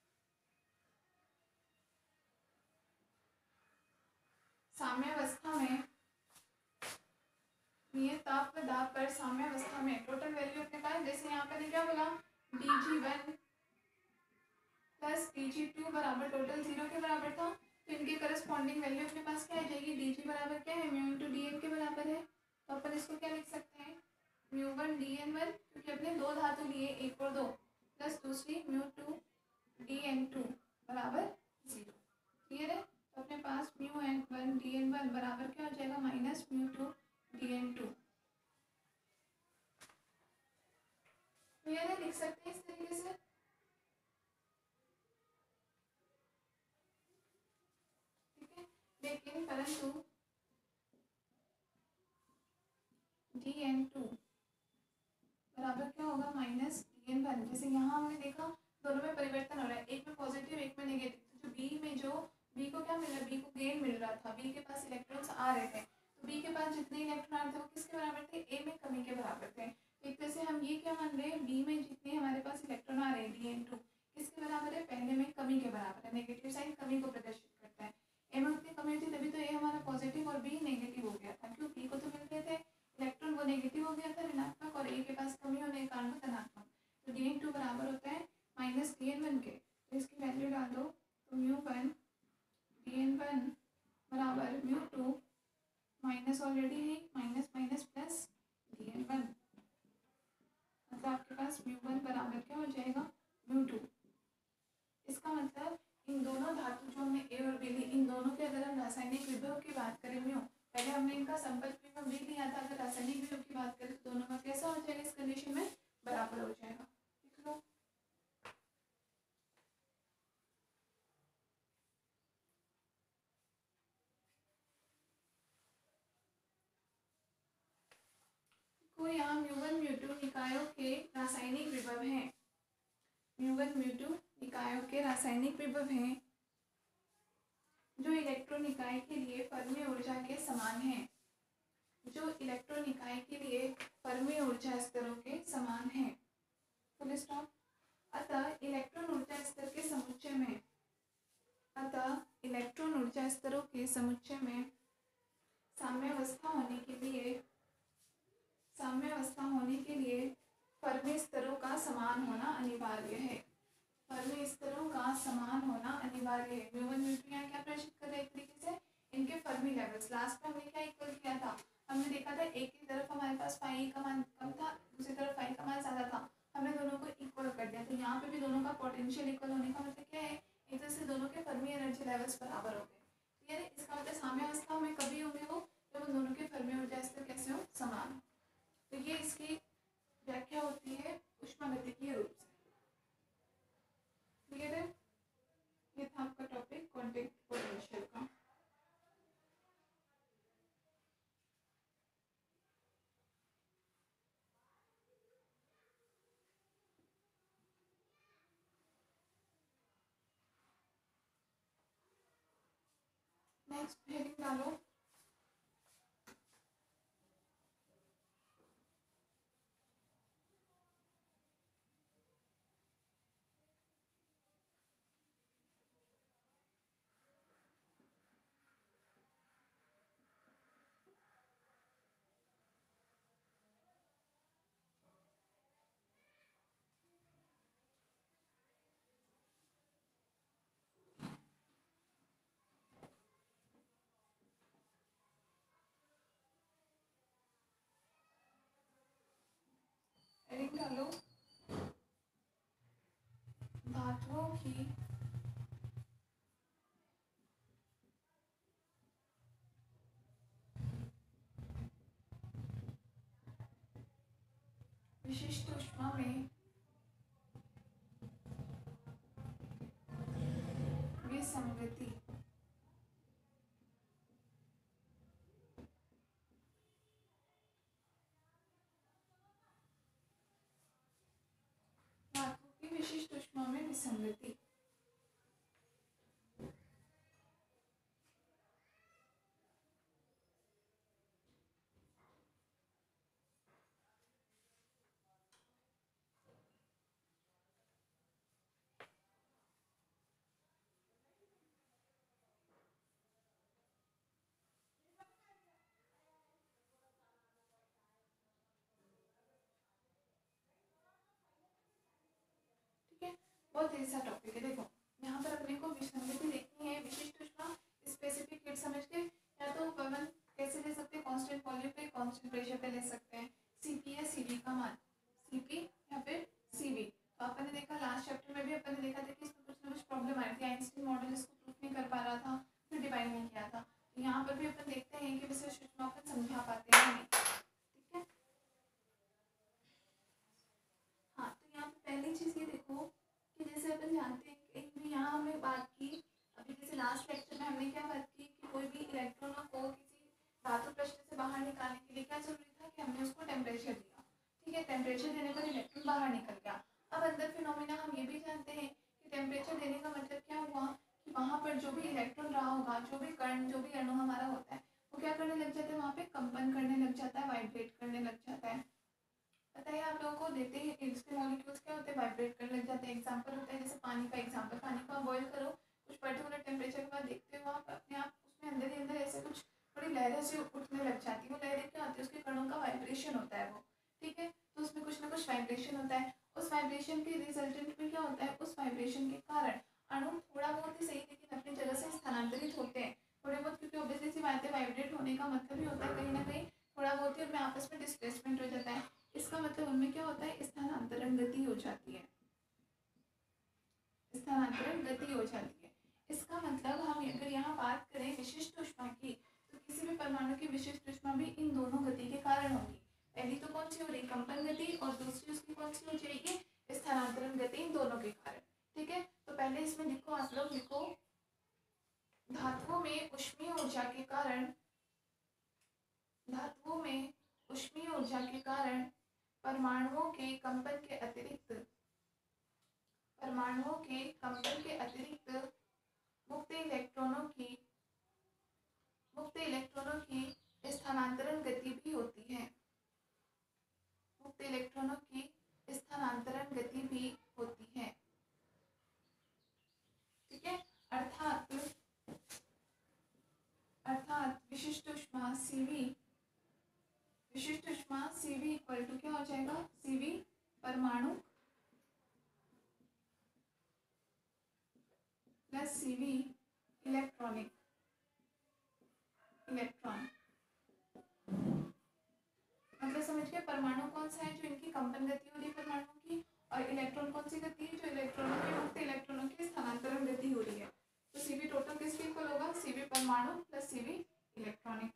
साम्यावस्था में, नियत ताप व दाब पर साम्यावस्था में टोटल वैल्यू अपने पास, जैसे यहाँ पे क्या बोला, Dg1 प्लस Dg2 बराबर टोटल जीरो के बराबर था, तो इनके करस्पॉन्डिंग वैल्यू अपने पास क्या आ जाएगी, Dg बराबर क्या है, म्यू इंटू डी एन के बराबर है। तो अपन इसको क्या लिख सकते हैं, mu one D N one, क्योंकि अपने दो धातु लिए, एक और दो, प्लस दूसरी mu two D N two बराबर जीरो। क्लियर है, तो अपने पास mu N one D N one बराबर क्या हो जाएगा, minus mu two D N two. Clear है, लिख सकते हैं इस तरीके से। ठीक है, लेकिन परंतु डी एन टू बराबर क्या होगा, माइनस डी एन वन। जैसे यहाँ हमने देखा दोनों में परिवर्तन हो रहा है, एक में पॉजिटिव एक में नेगेटिव। तो बी में जो बी को क्या मिल रहा है, बी को गेन मिल रहा था, बी के पास इलेक्ट्रॉन्स आ रहे थे, तो बी के पास जितने इलेक्ट्रॉन आ रहे थे वो किसके बराबर थे, ए में कमी के बराबर थे। एक तरह से हम ये क्या मान रहे हैं, बी में जितने हमारे पास इलेक्ट्रॉन आ रहे हैं डी एन टू किसके बराबर है, पहले में कमी के बराबर है। नेगेटिव साइन कमी को प्रदर्शित करता है, ए में उतनी कमी होती तभी तो ए हमारा पॉजिटिव और बी नेगेटिव हो गया था, क्यों, बी को तो मिल रहे थे इलेक्ट्रॉन, वो नेगेटिव हो गया था ऋणात्मक, और ए के पास कमी होने के कारण वो धनात्मक। तो डी एन टू बराबर होता है माइनस डी एन वन के, तो इसकी वैल्यू डाल दो, तो mu one D N one बराबर म्यू टू माइनस ऑलरेडी है minus minus plus D N one, मतलब आपके पास म्यू वन बराबर क्या हो जाएगा, म्यू टू। इसका मतलब इन दोनों धातु जो हमने ए और बी ली, इन दोनों के अगर हम रासायनिक विभव की बात करें म्यू, पहले हमने इनका संपर्क विभव भी लिया था, अगर रासायनिक विभव की बात करें तो दोनों का कैसा हो जाएगा, इस कंडीशन में बराबर हो जाएगा। लिख लो, कोई यहाँ म्यू वन म्यू टू निकायों के रासायनिक विभव हैं, म्यू वन म्यू टू निकायों के रासायनिक विभव हैं जो इलेक्ट्रॉन निकाय के लिए फर्मी ऊर्जा के समान हैं, जो इलेक्ट्रॉन निकाय के लिए फर्मी ऊर्जा स्तरों के समान हैं। Full stop. अतः इलेक्ट्रॉन ऊर्जा स्तर के समुच्चय में, अतः इलेक्ट्रॉन ऊर्जा स्तरों के समुच्चय में साम्यावस्था होने के लिए, साम्यावस्था होने के लिए फर्मी स्तरों का समान होना अनिवार्य है, फर्मी स्तरों का समान होना अनिवार्य है। म्यू वन म्यू टू यहाँ क्या प्रदर्शित कर रहे हैं, एक तरीके से इनके फर्मी लेवल्स। लास्ट में हमने क्या इक्वल किया था, हमने देखा था एक की तरफ हमारे पास फाई का मान कम था, दूसरी तरफ फाई का मान ज़्यादा था, हमने दोनों को इक्वल कर दिया। तो यहाँ पे भी दोनों का पोटेंशियल इक्वल होने का मतलब क्या है, एक तरह से दोनों के फर्मी एनर्जी लेवल्स बराबर हो गए। ठीक है, इसका मतलब साम्यावस्था में कभी होंगे वो जब उन दोनों के फर्मी ऊर्जा स्तर कैसे हो, समान हो। तो ये इसकी व्याख्या होती है ऊष्मागतिकीय रूप से। क्लियर है, ये था आपका टॉपिक कॉन्टैक्ट पोटेंशियल का। नेक्स्ट हेडिंग डालो। हेडिंग डालो, धातुओं की विशिष्ट ऊष्मा में विसंगति। धातु की विशिष्ट ऊष्मा में विसंगति। ठीक है, बहुत ऐसा टॉपिक है। देखो यहाँ पर अपने को विसंगति देखनी है, विशिष्ट ऊष्मा स्पेसिफिक हीट समझ के, या तो पवन कैसे ले सकते हैं, कांस्टेंट वॉल्यूम पे कांस्टेंट प्रेशर पे ले सकते हैं, सीपी या सीवी का मान, सीपी या फिर सीवी। तो अपन ने देखा लास्ट चैप्टर में भी अपन ने देखा था कि इसमें कुछ ना कुछ प्रॉब्लम आई थी, आइंस्टीन मॉडल इसको प्रूफ नहीं कर पा रहा था, फिर डिवाइन नहीं किया था। तो यहाँ पर भी अपन देखते हैं कि विशिष्ट ऊष्मा अपन समझा पाते हैं नहीं। ठीक है, हाँ तो यहाँ पे पहली चीज ये देखो कि जैसे अपन जानते हैं कि यहाँ हमने बात की, अभी जैसे लास्ट लेक्चर में हमने क्या बात की कि कोई भी इलेक्ट्रॉनों को किसी धातु पृष्ठ से बाहर निकालने के लिए क्या जरूरी था कि हमने उसको टेम्परेचर दिया। ठीक है, टेम्परेचर देने पर इलेक्ट्रॉन बाहर निकल गया। अब अंदर फिनोमिना हम ये भी जानते हैं कि टेम्परेचर देने का मतलब क्या हुआ कि वहाँ पर जो भी इलेक्ट्रॉन रहा होगा, जो भी कण, जो भी अणु हमारा होता है, वो क्या करने लग जाता है, वहाँ पे कंपन करने लग जाता है, वाइब्रेट करने लग जाता है। पता है आप लोगों को देते हैं इसके मॉलिक्यूल्स क्या होते हैं, वाइब्रेट करने लग जाते हैं। एग्जांपल होता है जैसे पानी का एग्जांपल, पानी को आप बॉईल करो, कुछ पर्टिकुलर टेम्परेचर के बाद देखते हो आप अपने आप उसमें अंदर ही अंदर ऐसे कुछ बड़ी लहरें से उठने लग जाती है। वो लहरें क्या होती है, उसके कणों का वाइब्रेशन होता है वो। ठीक है, तो उसमें कुछ ना कुछ वाइब्रेशन होता है। उस वाइब्रेशन के रिजल्टेंट में क्या होता है, उस वाइब्रेशन के कारण अणु थोड़ा बहुत ही सही लेकिन अपनी जगह से स्थानांतरित होते हैं थोड़े बहुत, क्योंकि ऑब्वियसली सी बात है वाइब्रेट होने का मतलब ही होता है कहीं ना कहीं थोड़ा बहुत ही उनमें आपस में डिस्प्लेसमेंट हो जाता है। इसका मतलब उनमें क्या होता है, स्थानांतरण गति हो जाती है, स्थानांतरण गति हो जाती है। इसका मतलब हम अगर यहाँ बात करें विशिष्ट ऊष्मा की, तो किसी भी परमाणु की विशिष्ट ऊष्मा भी इन दोनों गति के कारण होगी। पहली तो कौन सी हो रही, कंपन गति, और दूसरी उसकी कौन सी हो जाएगी, स्थानांतरण गति, इन दोनों के कारण। ठीक है, तो पहले इसमें लिखो, आप लोग लिखो, धातुओं में ऊष्मीय ऊर्जा के कारण, धातुओं में ऊष्मीय ऊर्जा के कारण परमाणुओं के कंपन के अतिरिक्त, परमाणुओं के कंपन के अतिरिक्त मुक्त इलेक्ट्रॉनों की स्थानांतरण गति भी होती है, मुक्त इलेक्ट्रॉनों की स्थानांतरण गति भी होती है। ठीक है, अर्थात अर्थात विशिष्ट ऊष्मा सीवी, विशिष्ट ऊष्मा सीवी इक्वल टू क्या हो जाएगा, सीवी परमाणु प्लस सीवी इलेक्ट्रॉनिक, इलेक्ट्रॉन। मतलब समझ गए, परमाणु कौन सा है जो इनकी कंपन गति हो रही है परमाणुओं की, और इलेक्ट्रॉन कौन सी गति है जो इलेक्ट्रॉनों की, मुक्त इलेक्ट्रॉनों की स्थानांतरण गति हो रही है। तो सीवी टोटल किसके इक्वल होगा, सीवी परमाणु plus CV electronic.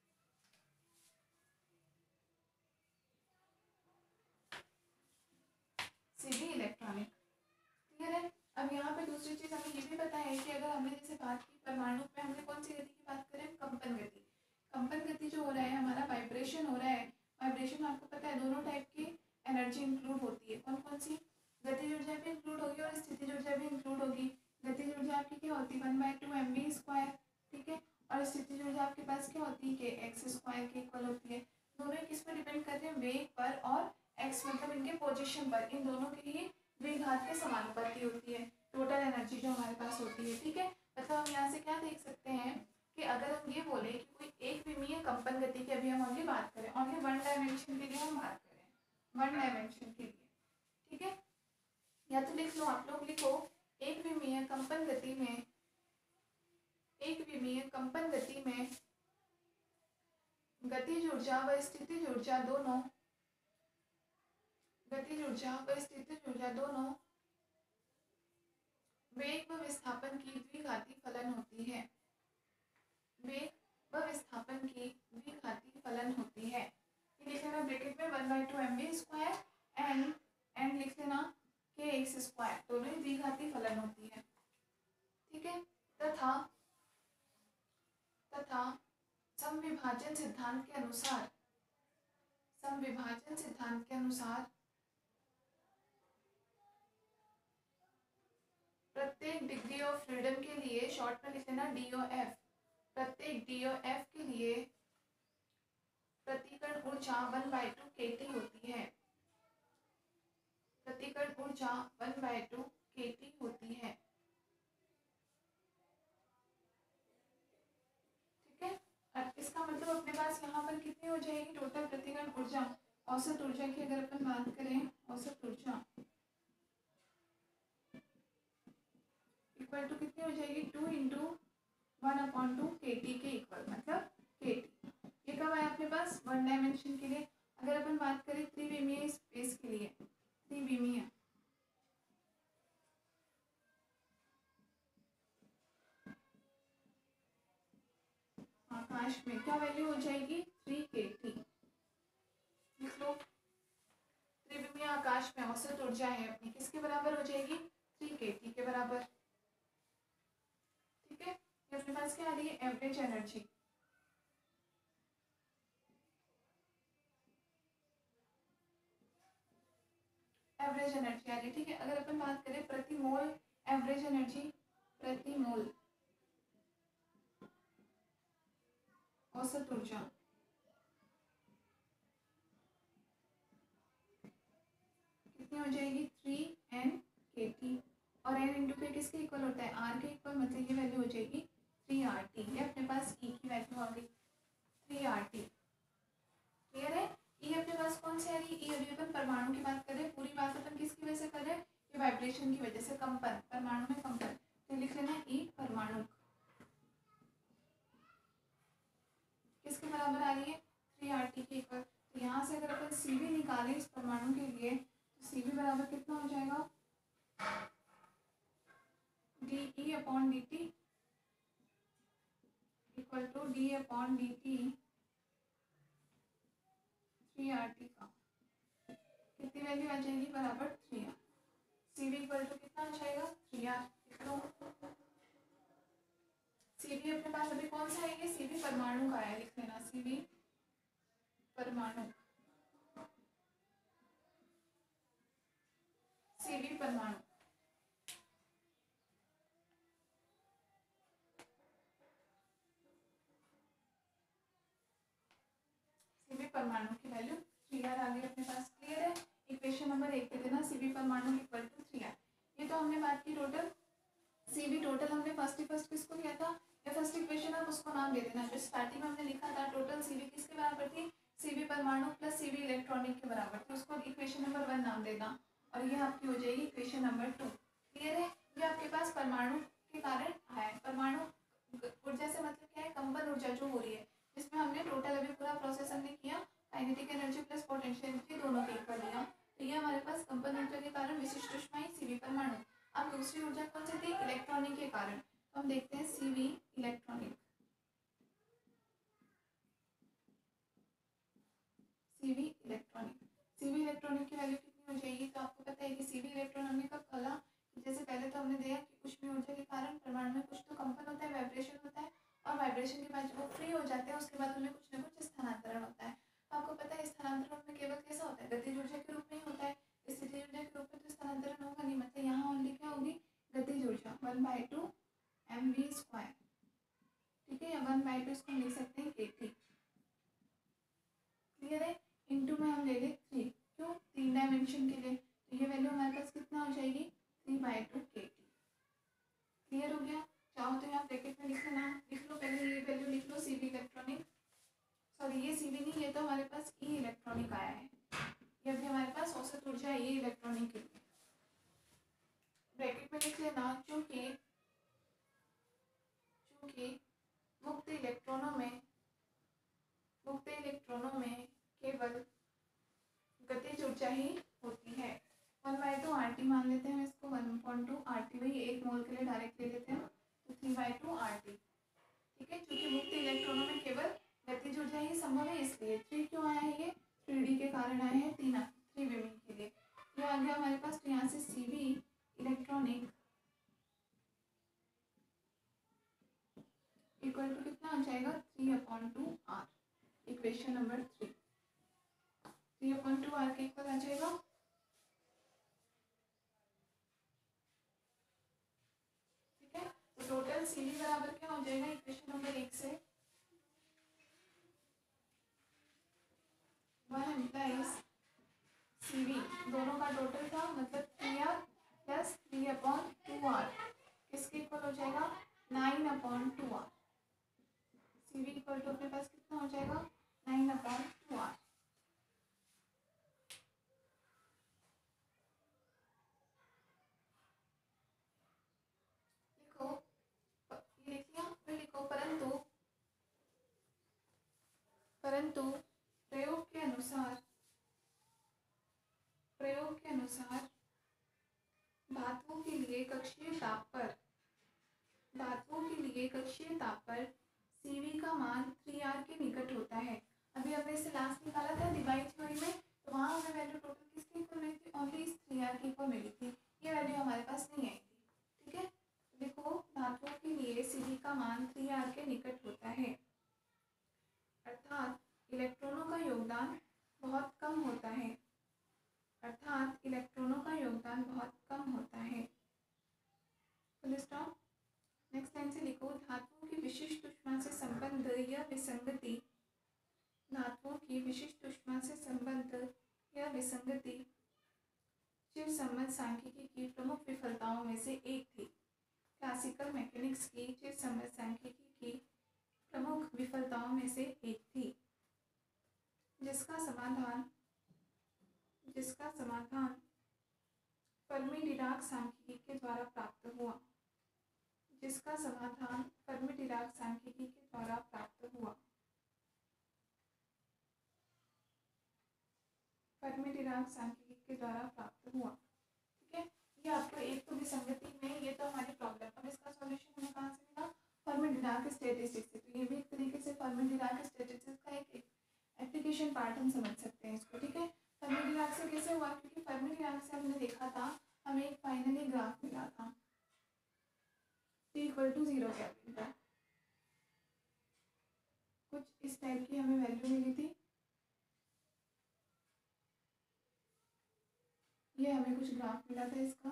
CV electronic, clear है। अब यहाँ पे दूसरी चीज हमें ये भी पता है कि अगर हमने जैसे बात की परमाणु में, हमने कौन सी गति की बात करें, कंपन गति। कंपन गति जो हो रहा है हमारा, वाइब्रेशन हो रहा है, वाइब्रेशन आपको पता है दोनों टाइप की एनर्जी इंक्लूड होती है। कौन कौन सी, गतिज ऊर्जा भी इंक्लूड होगी और स्थितिज ऊर्जा भी इंक्लूड होगी। गतिज ऊर्जा आपकी क्या होती है, 1/2 mv²। ठीक है, और स्थितिज ऊर्जा आपके पास क्या होती है कि एक्स स्क्वायर के इक्वल होती है। दोनों किस पर डिपेंड कर रहे हैं, वेग पर और एक्स मतलब इनके पोजीशन पर, इन दोनों के ही द्विघात के समानुपाती होती है टोटल एनर्जी जो हमारे पास होती है। ठीक है, मतलब हम यहाँ से क्या देख सकते हैं कि अगर हम ये बोले कि कोई एक विमीय कंपन गति की, अभी हम ओनली बात करें, ओनली वन डायमेंशन के लिए हम बात करें, वन डायमेंशन के लिए, ठीक है, या तो लिख लो, आप लोग लिखो, एक विमीय कंपन गति में, एक विमीय कंपन गति में गतिज ऊर्जा व स्थितिज ऊर्जा दोनों, गतिज ऊर्जा व स्थितिज ऊर्जा दोनों वेग व विस्थापन की द्विघाती फलन होती है, वेग व विस्थापन की द्विघाती फलन होती है। ये लिख लेना ब्रैकेट में 1/2 mv स्क्वायर एंड लिख लेना kx स्क्वायर, दोनों ही द्विघाती फलन होती है। ठीक है, तथा समविभाजन सिद्धांत के अनुसार, समविभाजन सिद्धांत के अनुसार प्रत्येक डिग्री ऑफ फ्रीडम के लिए, शॉर्ट में लिख लेना DOF, प्रत्येक DOF के लिए प्रतिकण ऊर्जा 1/2 kT होती है, प्रतिकण ऊर्जा 1/2 kT होती है। ठीक है, अब इसका मतलब अपने पास यहाँ पर कितनी हो जाएगी टोटल प्रतिकण ऊर्जा, औसत ऊर्जा की अगर अपन बात करें, औसत ऊर्जा इक्वल टू कितनी हो जाएगी 2 × 1/2 kT के इक्वल, मतलब kT। ये कब है अपने पास, वन डायमेंशन के लिए। अगर अपन बात करें त्रिविमीय स्पेस के लिए, त्रिविमीय आकाश में क्या वैल्यू हो जाएगी 3 kT, लिख लो। त्रिविमीय आकाश में औसत ऊर्जा है अपनी किसके बराबर हो जाएगी 3 kT के बराबर। ठीक है, ये अपने पास क्या आ रही है, एवरेज एनर्जी, एवरेज एनर्जी आ रही है। ठीक है, अगर अपन बात करें प्रति मोल एवरेज एनर्जी, प्रति मोल औसत ऊर्जा, कितनी हो जाएगी 3 kT, और n इंटू के किसके इक्वल होता है, r के इक्वल, मतलब ये वैल्यू हो जाएगी 3RT। ये अपने पास E की वैल्यू आ गई 3RT। क्लियर है, E अपने पास कौन सी आ रही है, E अभी अपन परमाणु की बात करें, पूरी बात अपन किसकी वजह से कर रहे हैं, ये वाइब्रेशन की वजह से, कंपन, परमाणु में कंपन, तो लिख लेना E परमाणु किसके बराबर आ रही है 3RT के इक्वल। तो यहाँ से अगर अपन CV निकालें इस परमाणु के लिए, तो CV बराबर कितना हो जाएगा DE/dt equal to D/dt 3RT का कितनी वैल्यू आ जाएगी, बराबर 3R। CV इक्वल टू कितना आ जाएगा 3R, CV अपने पास अभी कौन सा है, ये CV परमाणु का है, लिख लेना CV परमाणु, CV परमाणु, CV परमाणु की वैल्यू 3R आ गई अपने पास। क्लियर है, इक्वेशन नंबर 1 पे देना CV परमाणु इक्वल टू 3R। ये तो हमने बात की टोटल CV, टोटल हमने फर्स्ट किसको लिया था, या फर्स्ट इक्वेशन आप उसको नाम दे देना, जो स्टार्टिंग में हमने लिखा था टोटल CV किसके बराबर थी, CV परमाणु प्लस CV इलेक्ट्रॉनिक के बराबर थी, उसको इक्वेशन नंबर 1 नाम देना, और ये आपकी हो जाएगी इक्वेशन नंबर 2। क्लियर है, ये आपके पास परमाणु के कारण आया है। परमाणु ऊर्जा से मतलब क्या है, कंपन ऊर्जा जो हो रही है, जिसमें हमने टोटल अभी पूरा प्रोसेस हमने किया, kinetic energy plus potential energy दोनों के इक्वल लिया, तो ये हमारे पास कंपन ऊर्जा के कारण विशिष्ट ऊष्मा CV परमाणु। अब दूसरी ऊर्जा कौन सी थी, इलेक्ट्रॉनिक के कारण, तो हम देखते हैं CV electronic, CV electronic, CV electronic की वैल्यू कितनी हो जाएगी, तो आपको पता है कि CV इलेक्ट्रॉन हमने कब खोला, जैसे पहले तो हमने देखा कि ऊष्मीय ऊर्जा के कारण परमाणु में कुछ तो कंपन होता है, वाइब्रेशन होता है, और वाइब्रेशन के बाद जब वो फ्री हो जाते हैं उसके बाद उनमें कुछ ना कुछ स्थानांतरण होता है। तो आपको पता है स्थानांतरण में केवल कैसा होता है, गतिज ऊर्जा के रूप में ही होता है, स्थितिज ऊर्जा के रूप में तो स्थानांतरण होगा नहीं, मतलब यहाँ ओनली क्या होगी गतिज ऊर्जा 1/2 mv स्क्वायर। ठीक है, या 1/2 इसको लिख सकते हैं KT। क्लियर है? इनटू में हम ले लें 3, क्यों? 3 डायमेंशन के लिए, तो ये वैल्यू हमारे पास कितना हो जाएगी 3/2 KT। क्लियर हो गया? चाहो तो यहाँ ब्रैकेट में लिख लेना, लिख लो पहले ये वैल्यू लिख लो, CV इलेक्ट्रॉनिक, सॉरी ये CV नहीं, ये तो हमारे पास E इलेक्ट्रॉनिक आया है, ये अभी हमारे पास औसत ऊर्जा है E इलेक्ट्रॉनिक के लिए। ब्रैकेट में लिख लेना, क्योंकि मुक्त इलेक्ट्रॉनों में केवल गतिज ऊर्जा ही होती है। 1/2 RT मान लेते हैं इसको, 1/2 RT, वही 1 मोल के लिए डायरेक्ट ले लेते हैं, तो 3/2 RT। ठीक है, क्योंकि मुक्त इलेक्ट्रॉनों में केवल गतिज ऊर्जा ही संभव है, इसलिए 3 क्यों आया है, ये 3D के कारण आए हैं, 3 विमिंग के लिए। ये आ गया हमारे पास, तो यहाँ से CV इलेक्ट्रॉनिक इक्वल टू कितना हो जाएगा 3/2 R, इक्वेशन नंबर 3। 3/2 R के इक्वल आ जाएगा। ठीक है, तो टोटल CV बराबर क्या हो जाएगा इक्वेशन नंबर 1 से, 1 इम्प्लाइज CV दोनों का टोटल था, मतलब 3R प्लस 3/2R किसके इक्वल हो जाएगा 9/2R। CV इक्वल टू अपने पास कितना हो जाएगा 9/2R। लिखो, ये लिख लिया, फिर लिखो परंतु प्रयोग के अनुसार धातुओं के लिए कक्षीय ताप पर CV का मान 3R के निकट होता है। अभी हमने इसे लास्ट निकाला था डिवाइड थ्योरी में, तो वहाँ हमें वैल्यू टोटल किसकी इक्वल मिली थी, ओनली इस 3R की इक्वल मिली थी, ये वैल्यू हमारे पास नहीं आई थी। ठीक है, देखो धातुओं के लिए CV का मान 3R के निकट होता है, अर्थात इलेक्ट्रॉनों का योगदान बहुत कम होता है, फुल स्टॉप। नेक्स्ट लाइन से लिखो, धातुओं की विशिष्ट ऊष्मा से संबंध या विसंगति चिरसम्मत सांख्यिकी की प्रमुख विफलताओं में से एक थी। क्लासिकल मैकेनिक्स की चिरसम्मत सांख्यिकी की प्रमुख विफलताओं में से एक थी, जिसका समाधान फर्मी डिराक सांख्यिकी के द्वारा प्राप्त हुआ। ठीक है, ये आपको एक तो विसंगति में, ये तो हमारी प्रॉब्लम, अब इसका सॉल्यूशन हमें कहाँ से मिला, फर्मी डिराक स्टैटिस्टिक्स से। तो ये भी एक तरीके से फर्मी डिराक स्टैटिस्टिक्स का एक एप्लीकेशन पार्ट हम समझ सकते हैं इसको। ठीक है, फर्मी डिराक से कैसे हुआ, क्योंकि फर्मी डिराक से हमने देखा था, हमें एक फाइनली ग्राफ मिला था T=0 केल्विन का, कुछ इस टाइप की हमें वैल्यू मिली थी, ये हमें कुछ ग्राफ मिला था इसका।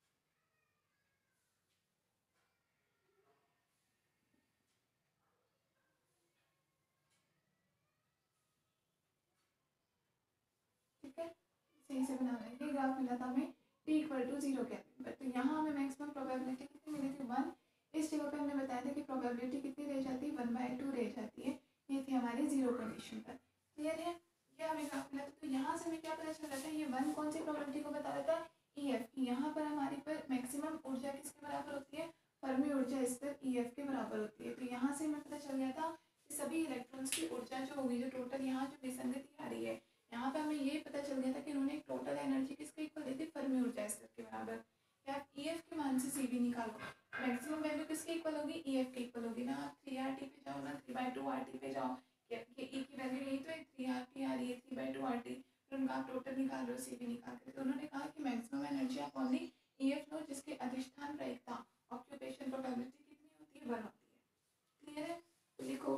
ठीक है, सही से बनाना है, ये ग्राफ मिला था हमें T=0 केल्विन पर। तो यहाँ हमें मैक्सिमम प्रोबेबिलिटी कितनी मिली थी 1, इस जगह पे हमने बताया था कि प्रोबेबिलिटी कितनी रह जाती है 1/2 रह जाती है, ये थी हमारी 0 कंडीशन पर। क्लियर है, ये हमें ग्राफ मिला था। तो यहाँ से हमें क्या पता चल रहा था, ये 1 कौन सी प्रोबेबिलिटी को बता रहा था, EF की, यहाँ पर हमारी पर मैक्सिमम ऊर्जा किसके बराबर होती है, फर्मी ऊर्जा स्तर EF के बराबर होती है। तो यहाँ से हमें पता चल गया था कि सभी इलेक्ट्रॉन्स की ऊर्जा जो होगी, जो टोटल यहाँ जो विसंगति आ रही है, यहाँ पे हमें ये पता चल गया था कि इन्होंने एक टोटल एनर्जी किसके इक्वल दी थी, फर्मी ऊर्जा स्तर के बराबर। या EF के मान से CV निकालो, मैक्सिमम वैल्यू किसके इक्वल होगी, EF के इक्वल होगी ना। आप 3RT पे जाओ ना, 3/2 RT पे जाओ, ये E की वैल्यू यही तो है, 3RT आ रही है, 3/2 RT, फिर उनका आप टोटल निकाल रहे हो, CV निकाल के। तो उन्होंने कहा कि मैक्सिमम एनर्जी आप ओनली EF लो, जिसके अधिष्ठान प्रायिकता ऑक्यूपेशन प्रोबेबिलिटी कितनी होती है, 1 होती है। क्लियर है, तो लिखो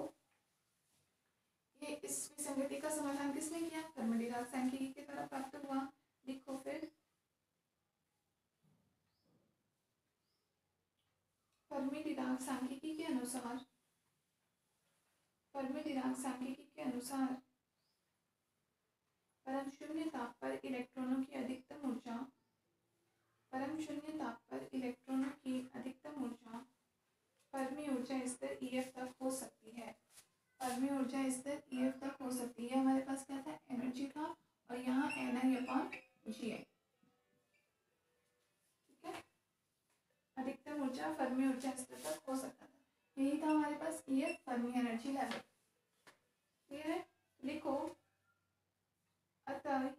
ये इस विसंगति का समाधान किसने किया, फर्मी डिराक सांख्यिकी के द्वारा प्राप्त हुआ। लिखो फिर, फर्मी डिराक सांख्यिकी के अनुसार फर्मी डिराक सांख्यिकी के अनुसार परम शून्य ताप पर इलेक्ट्रॉनों की अधिकतम ऊर्जा फर्मी ऊर्जा स्तर EF तक हो सकती है। फर्मी ऊर्जा स्तर EF तक हो सकती है। हमारे पास क्या था, एनर्जी था, और यहाँ Ni/Gi। ठीक है, अधिकतम ऊर्जा फर्मी ऊर्जा स्तर तक हो सकता था, यही था हमारे पास EF, Fermi energy level. Clear है? लिखो, अतः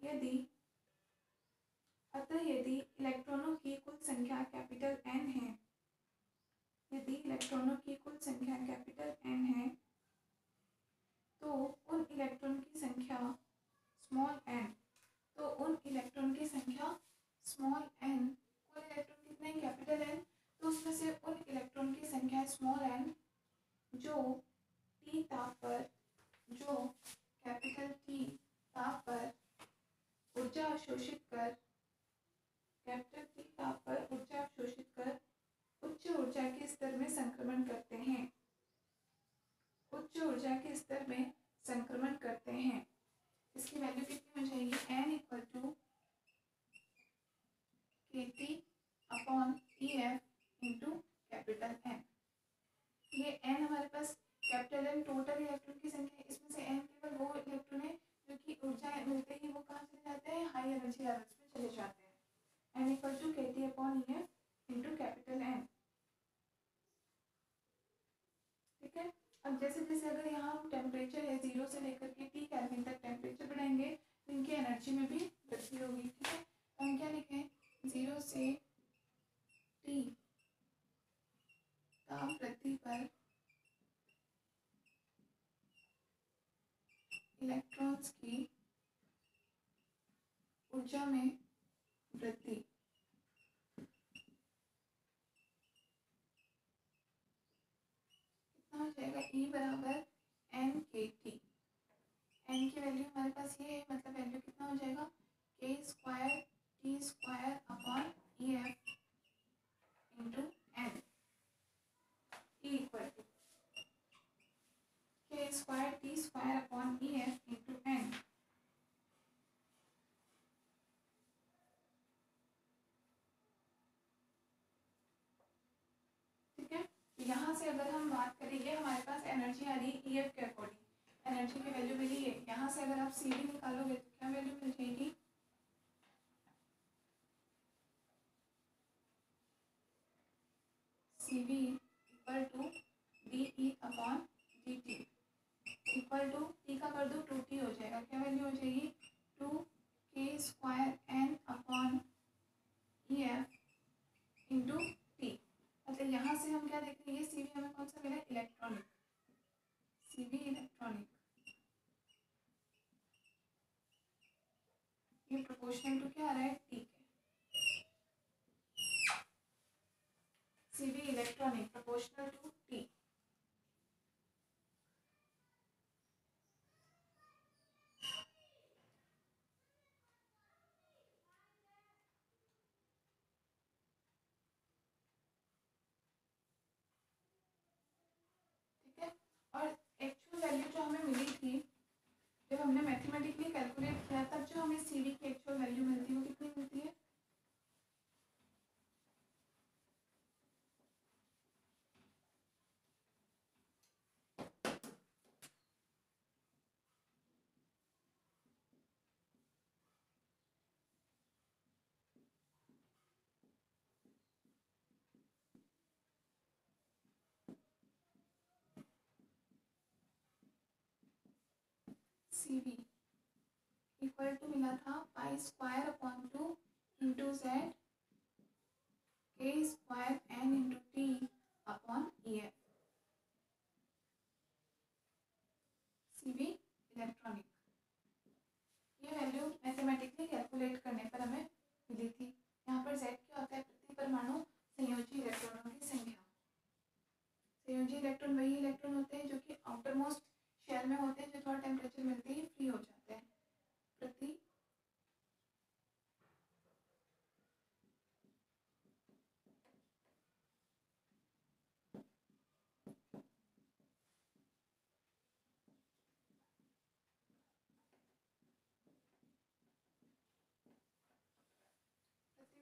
यदि इलेक्ट्रॉनों की कुल संख्या कैपिटल N है, यदि इलेक्ट्रॉनों की कुल संख्या कैपिटल N है, तो उन इलेक्ट्रॉन की संख्या स्मॉल n, तो उन इलेक्ट्रॉन की संख्या स्मॉल n, कुल इलेक्ट्रॉन कितने हैं, कैपिटल N, तो उसमें से उन इलेक्ट्रॉन की संख्या स्मॉल n जो T ताप पर, जो कैपिटल T ताप पर ऊर्जा अवशोषित कर, कैपिटल T ताप पर ऊर्जा अवशोषित कर उच्च ऊर्जा के स्तर में संक्रमण करते हैं, उच्च ऊर्जा के स्तर में संक्रमण करते हैं। इसकी वैल्यू कितनी हो जाएगी, N equal to KT/EF into capital N। ये N हमारे पास कैपिटल N टोटल इलेक्ट्रॉन की संख्या है, इसमें से N केवल वो इलेक्ट्रॉन है जो कि ऊर्जा मिलते ही वो कहाँ चले जाते हैं, हाई एनर्जी लेवल्स में चले जाते हैं। N equal to KT/EF into capital N। ठीक है, अब जैसे जैसे अगर यहाँ टेम्परेचर है 0 से लेकर के T केल्विन तक टेम्परेचर बढ़ाएंगे तो इनकी एनर्जी में भी वृद्धि होगी। ठीक है, तो हम क्या लिखें, 0 से T ताप वृद्धि पर इलेक्ट्रॉन्स की ऊर्जा में वृद्धि। कितना हो जाएगा, E बराबर NKT। N की वैल्यू हमारे पास ये है, मतलब वैल्यू कितना हो जाएगा, K² T² EF into N। E equal to K² T² EF into N। ठीक है, यहाँ से अगर हम बात करेंगे, हमारे पास एनर्जी आ रही है EF के अकॉर्डिंग, एनर्जी की वैल्यू मिली है। यहाँ से अगर आप CV निकालोगे तो क्या वैल्यू मिल जाएगी, CV equal to DE/dt equal to T का कर दो 2T हो जाएगा, क्या वैल्यू हो जाएगी, 2K² N/EF इंटू T। मतलब यहाँ से हम क्या देख रहे हैं, ये CV हमें कौन सा मिला, इलेक्ट्रॉनिक, CV इलेक्ट्रॉनिक, ये प्रोपोर्शनल टू क्या आ रहा है, T के। CV electronic proportional to T। ठीक है, और एक्चुअल वैल्यू जो हमें मिली थी जब हमने मैथमेटिकली कैलकुलेट किया, तब जो हमें CV की एक्चुअल वैल्यू मिलती है वो कितनी मिलती है, CV इक्वल टू मिला था π² into Z K² N into T/EF। CV electronic, ये वैल्यू मैथमेटिकली कैलकुलेट करने पर हमें मिली थी। यहाँ पर Z क्या होता है, प्रति परमाणु संयोजी इलेक्ट्रॉनों की संख्या। संयोजी इलेक्ट्रॉन वही इलेक्ट्रॉन होते हैं जो कि आउटर मोस्ट शेल में होते हैं, जो थोड़ा टेम्परेचर मिलते ही फ्री हो जाते हैं। प्रति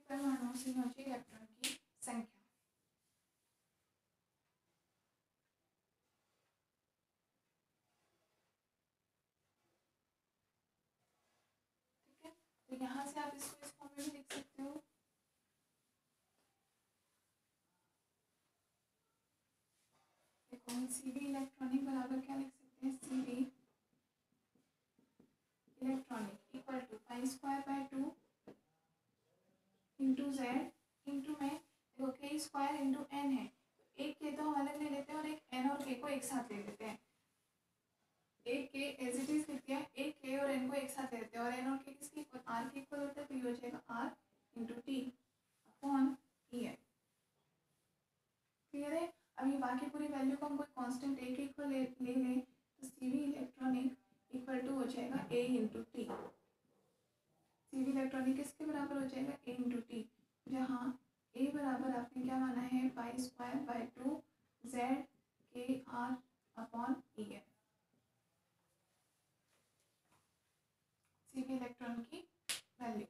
परमाणुओं से पहुंची इलेक्ट्रॉन की संख्या। ठीक है, तो यहाँ से आप इसको इस फॉर्म में भी लिख सकते हो। देखो Cv इलेक्ट्रॉनिक बराबर क्या लिख सकते हैं, Cv electronic equal to pi square by 2 into Z into में देखो के स्क्वायर इंटू एन है, तो एक के तो हम अलग ले लेते हैं और एक एन और के को एक साथ ले लेते हैं। एक के एज इट इज लिख दिया, एक के और एन को एक साथ ले लेते हैं, और एन और के किसके इक्वल, आर के इक्वल होता है, तो ये हो जाएगा R into T upon E है। क्लियर है। अब ये बाकी पूरी वैल्यू को हम कोई कांस्टेंट ए के इक्वल ले लें तो सीवी इलेक्ट्रॉनिक इक्वल टू हो जाएगा A into T. CV electronic किसके बराबर हो जाएगा, ए इंटू टी, जहाँ ए बराबर आपने क्या माना है, पाई स्क्वायर बाय 2 जेड के आर अपॉन ई है। सीवी इलेक्ट्रॉन की वैल्यू।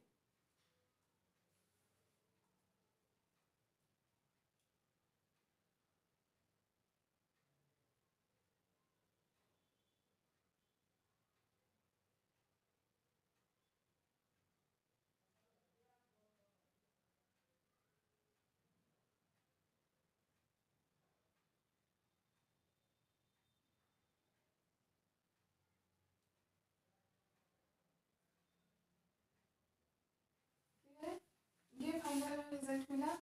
ये फाइनल रिजल्ट मिला।